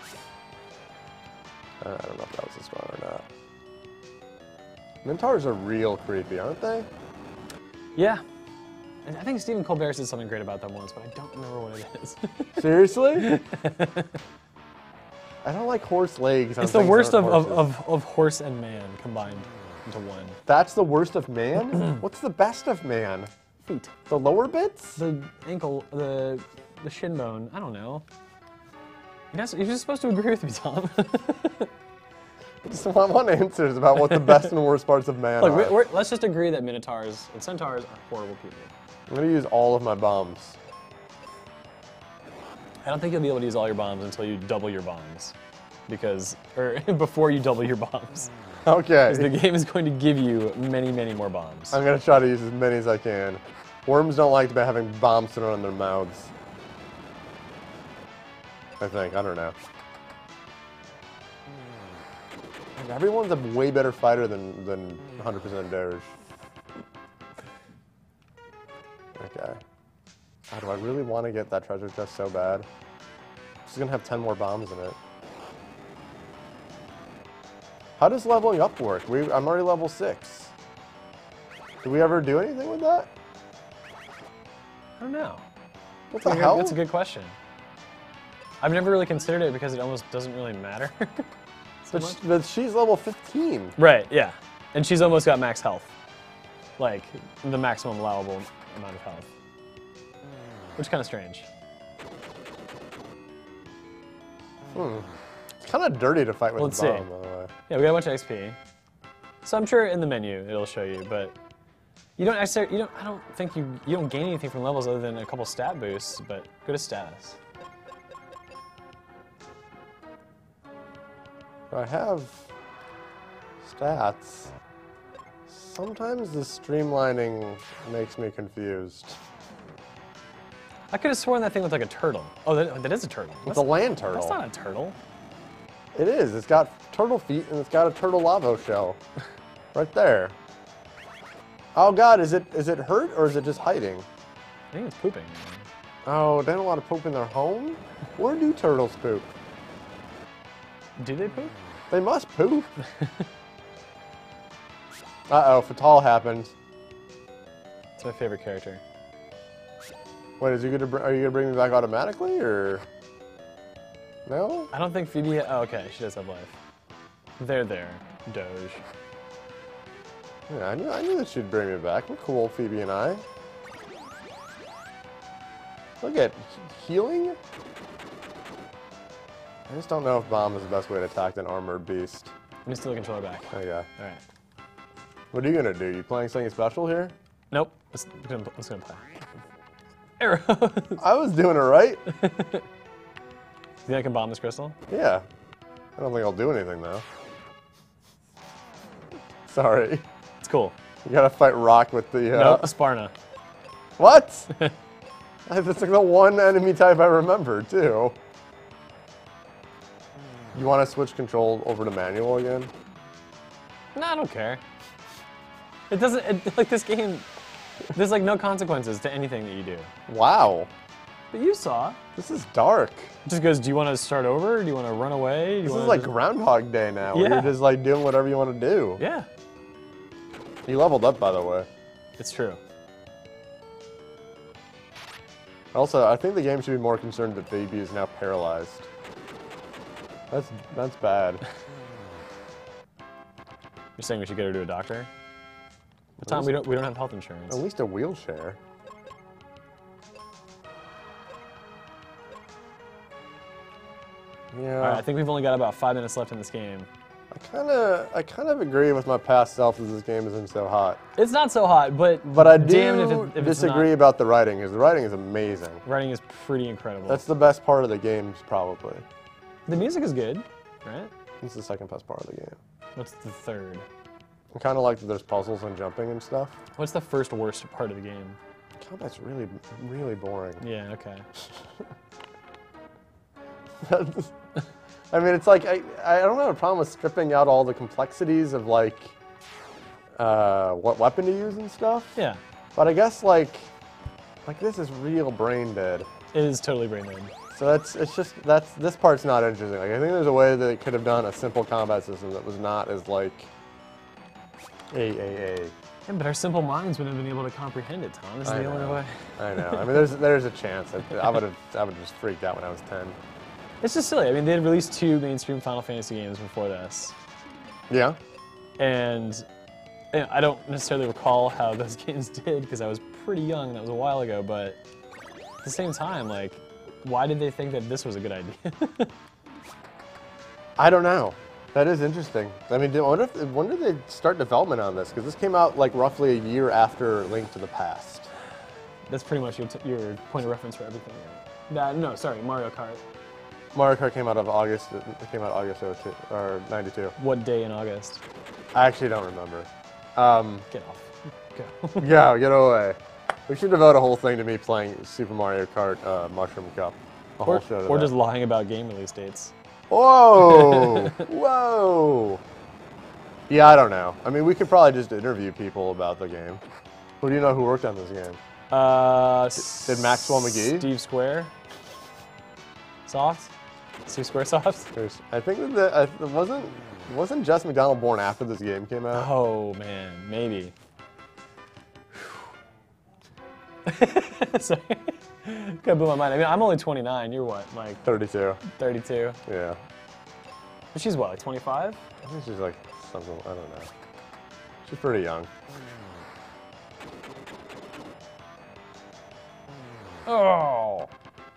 Uh, I don't know if that was as strong or not. Minotaurs are real creepy, aren't they? Yeah. And I think Stephen Colbert said something great about them once, but I don't remember what it is. Seriously? I don't like horse legs. on It's the things worst that of, aren't of, horses. of, of horse and man combined into one. That's the worst of man? What's the best of man? Feet. The lower bits? The ankle, the the shin bone, I don't know. You're, not, you're just supposed to agree with me, Tom. I just want, want answers about what the best and worst parts of man Look, are. we're, we're, let's just agree that minotaurs and centaurs are horrible people. I'm going to use all of my bombs. I don't think you'll be able to use all your bombs until you double your bombs. Because, or before you double your bombs. Okay. Because the game is going to give you many, many more bombs. I'm going to try to use as many as I can. Worms don't like to be having bombs thrown in their mouths. I think. I don't know. Everyone's a way better fighter than, than one hundred percent Doge. Okay. God, do I really want to get that treasure chest so bad? It's going to have ten more bombs in it. How does leveling up work? We, I'm already level six. Do we ever do anything with that? I don't know. What That's the a, good, hell? that's a good question. I've never really considered it because it almost doesn't really matter. so But, much. sh but she's level fifteen. Right, yeah. And she's almost got max health. Like, the maximum allowable amount of health. Which is kind of strange. Hmm. It's kind of dirty to fight with Let's a see. bomb, by the way. Yeah, we got a bunch of X P. So I'm sure in the menu it'll show you, but you don't necessarily, you don't, I don't think you, you don't gain anything from levels other than a couple stat boosts, but go to status. I have stats. Sometimes the streamlining makes me confused. I could have sworn that thing looked like a turtle. Oh, that, that is a turtle. It's That's, a land turtle. that's not a turtle. It is. It's got turtle feet and it's got a turtle lavo shell. Right there. Oh god, is it is it hurt or is it just hiding? I think it's pooping. Oh, they don't want to poop in their home? Where do turtles poop? Do they poop? They must poop. Uh-oh, Fatal happens. It's my favorite character. Wait, is he gonna br are you gonna bring me back automatically or no? I don't think Phoebe. Oh, okay, she does have life. There, there, Doge. Yeah, I knew I knew that she'd bring me back. We're cool, Phoebe and I. Look at healing. I just don't know if bomb is the best way to attack an armored beast. Let me steal the controller back. There you go. All right. What are you gonna do? You playing something special here? Nope. Let's, let's gonna, let's gonna play. Arrows. I was doing it right. You think I can bomb this crystal? Yeah. I don't think I'll do anything though. Sorry. It's cool. You gotta fight Rock with the. Uh... Nope. Sparna. What? That's like the one enemy type I remember too. You want to switch control over to manual again? No, I don't care. It doesn't. It, like this game, there's like no consequences to anything that you do. Wow. But you saw. This is dark. It just goes, do you want to start over? Do you want to run away? Do you This wanna is like just... Groundhog Day now, where Yeah. you're just like doing whatever you want to do. Yeah, You leveled up, by the way. it's true. Also, I think the game should be more concerned that Phoebe is now paralyzed. That's that's bad. You're saying we should get her to a doctor? But Tom, we don't we don't have health insurance. At least a wheelchair. Yeah. All right, I think we've only got about five minutes left in this game. I kind of I kind of agree with my past self that this game isn't so hot. It's not so hot, but But I damn do if, it, if disagree it's not. about the writing, because the writing is amazing. Writing is pretty incredible. That's the best part of the games, probably. The music is good, right? It's the second best part of the game. What's the third? I kind of like that there's puzzles and jumping and stuff. What's the first worst part of the game? Combat's really, really boring. Yeah, okay. I mean, it's like, I, I don't have a problem with stripping out all the complexities of, like, uh, what weapon to use and stuff. Yeah, But I guess, like, like this is real brain dead. it is totally brain dead. So that's, it's just, that's, this part's not interesting. Like, I think there's a way that it could have done a simple combat system that was not as, like, A A A. Yeah, but our simple minds wouldn't have been able to comprehend it, Tom. This is I the only know. way. I know. I mean, there's, there's a chance. I, I would have, I would have just freaked out when I was ten. It's just silly. I mean, they had released two mainstream Final Fantasy games before this. Yeah? And you know, I don't necessarily recall how those games did because I was pretty young, that was a while ago, but at the same time, like, why did they think that this was a good idea? I don't know. That is interesting. I mean, I wonder if, when did they start development on this? Because this came out like roughly a year after Link to the Past. That's pretty much your, t your point of reference for everything. Right? That, no, sorry, Mario Kart. Mario Kart came out of August. It came out August oh two, or ninety-two. What day in August? I actually don't remember. Um, Get off. Go. yeah, get away. We should devote a whole thing to me playing Super Mario Kart uh, Mushroom Cup. A Or, whole show to or that. just lying about game release dates. Whoa! Whoa! Yeah, I don't know. I mean, we could probably just interview people about the game. Who do you know who worked on this game? Uh, Did Maxwell McGee? Steve Square. Soft? Steve Squaresoft? There's, I think that the, uh, wasn't wasn't Jess McDonald born after this game came out? Oh man, maybe. Sorry. Kind of blew my mind. I mean, I'm only twenty-nine. You're what, like thirty-two. thirty-two? Yeah. But she's what, like twenty-five? I think she's like something. I don't know. She's pretty young. Oh.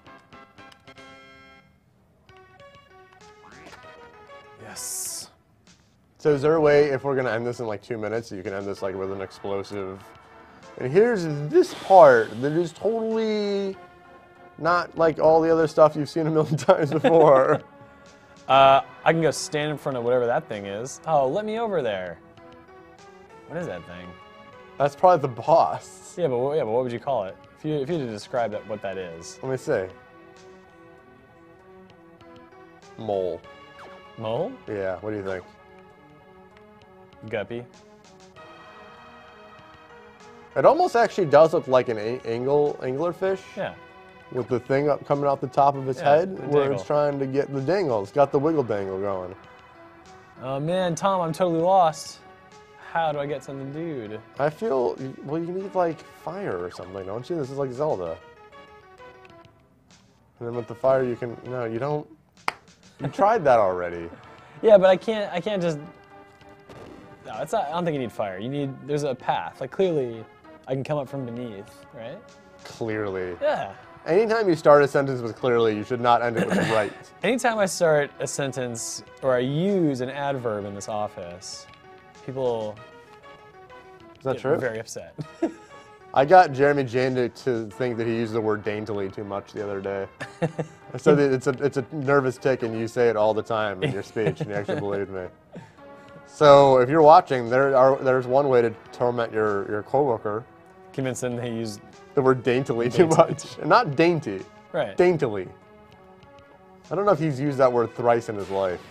Yes. So is there a way, if we're gonna end this in like two minutes, you can end this like with an explosive? And here's this part that is totally not like all the other stuff you've seen a million times before. Uh, I can go stand in front of whatever that thing is. Oh, let me over there. What is that thing? That's probably the boss. Yeah, but what, yeah, but what would you call it? If you if you had to describe that, what that is. Let me see. Mole. Mole? Yeah, what do you think? Guppy. It almost actually does look like an a- angle anglerfish. Yeah. With the thing up coming out the top of its Yeah, head, the where dangle. it's trying to get the dangle. It's got the wiggle dangle going. Oh man, Tom, I'm totally lost. How do I get something, dude? I feel, well, you need like fire or something, don't you? This is like Zelda. And then with the fire, you can, no, you don't, you tried that already. Yeah, but I can't. I can't just. No, it's not. I don't think you need fire. You need. There's a path. Like clearly, I can come up from beneath, right? Clearly. Yeah. Anytime you start a sentence with clearly, you should not end it with right. Anytime I start a sentence or I use an adverb in this office, people Is that get true? very upset. I got Jeremy Jane to, to think that he used the word daintily too much the other day. I said that it's a, it's a nervous tick and you say it all the time in your speech and he actually believed me. So if you're watching, there are there's one way to torment your, your coworker. Convince them they use The word daintily too Daintily. much. And not dainty, right. daintily. I don't know if he's used that word thrice in his life.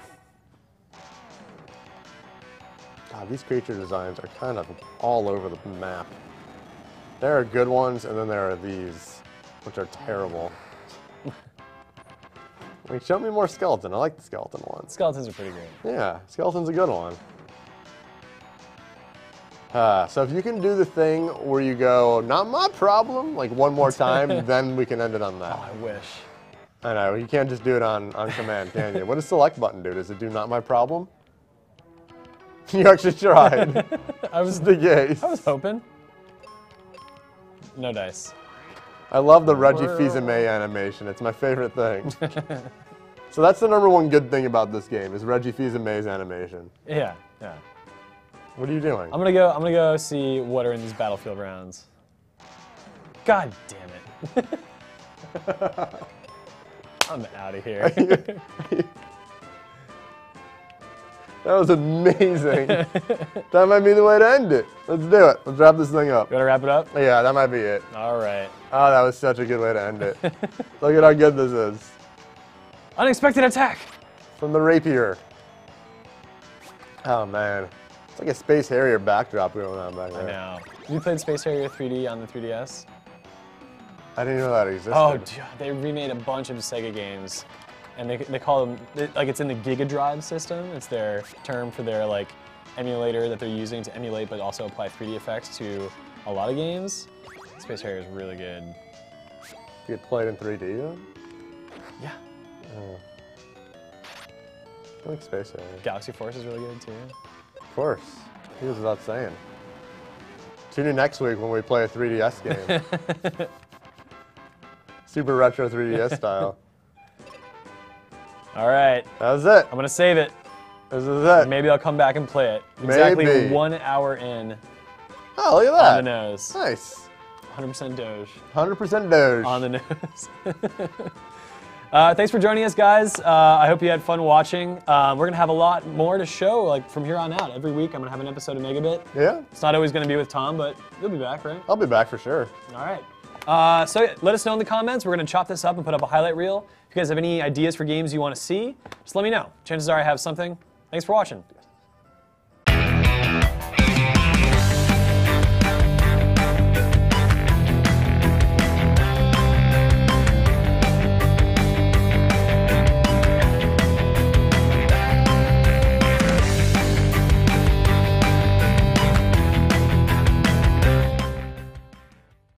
God, these creature designs are kind of all over the map. There are good ones, and then there are these, which are terrible. I mean, show me more skeleton. I like the skeleton ones. Skeletons are pretty great. Yeah, skeleton's a good one. Uh, so if you can do the thing where you go, not my problem, like one more time, then we can end it on that. Oh, I wish. I know, you can't just do it on, on command, can you? What does select button do? Does it do not my problem? You actually tried. I was. the case. I was hoping. No dice. I love the Reggie Whirl. Fils-Aimé animation. It's my favorite thing. So that's the number one good thing about this game is Reggie Fils-Aimé's animation. Yeah. Yeah. What are you doing? I'm gonna go. I'm gonna go see what are in these battlefield rounds. God damn it! I'm out of here. That was amazing. That might be the way to end it. Let's do it. Let's wrap this thing up. You wanna wrap it up? Yeah, that might be it. All right. Oh, that was such a good way to end it. Look at how good this is. Unexpected attack. From the rapier. Oh man. It's like a Space Harrier backdrop going on back there. I know. You played Space Harrier three D on the three D S? I didn't know that existed. Oh, dude, they remade a bunch of Sega games, and they, they call them they, like it's in the Giga Drive system. It's their term for their like emulator that they're using to emulate, but also apply three D effects to a lot of games. Space Harrier is really good. You get played in three D though? Yeah. Oh. I like Space Harrier. Galaxy Force is really good too. Of course. He goes without saying. Tune in next week when we play a three D S game. Super retro three D S style. All right. That was it. I'm gonna save it. This is it. Maybe I'll come back and play it. Exactly Maybe. one hour in Oh, look at that. on the nose. Nice. one hundred percent Doge. one hundred percent Doge. On the nose. uh, thanks for joining us, guys. Uh, I hope you had fun watching. Um, we're gonna have a lot more to show, like from here on out. Every week, I'm gonna have an episode of Megabit. Yeah, It's not always gonna be with Tom, but you'll be back, right? I'll be back for sure. All right. Uh, so yeah, let us know in the comments. We're gonna chop this up and put up a highlight reel. If you guys have any ideas for games you want to see, just let me know. Chances are I have something. Thanks for watching.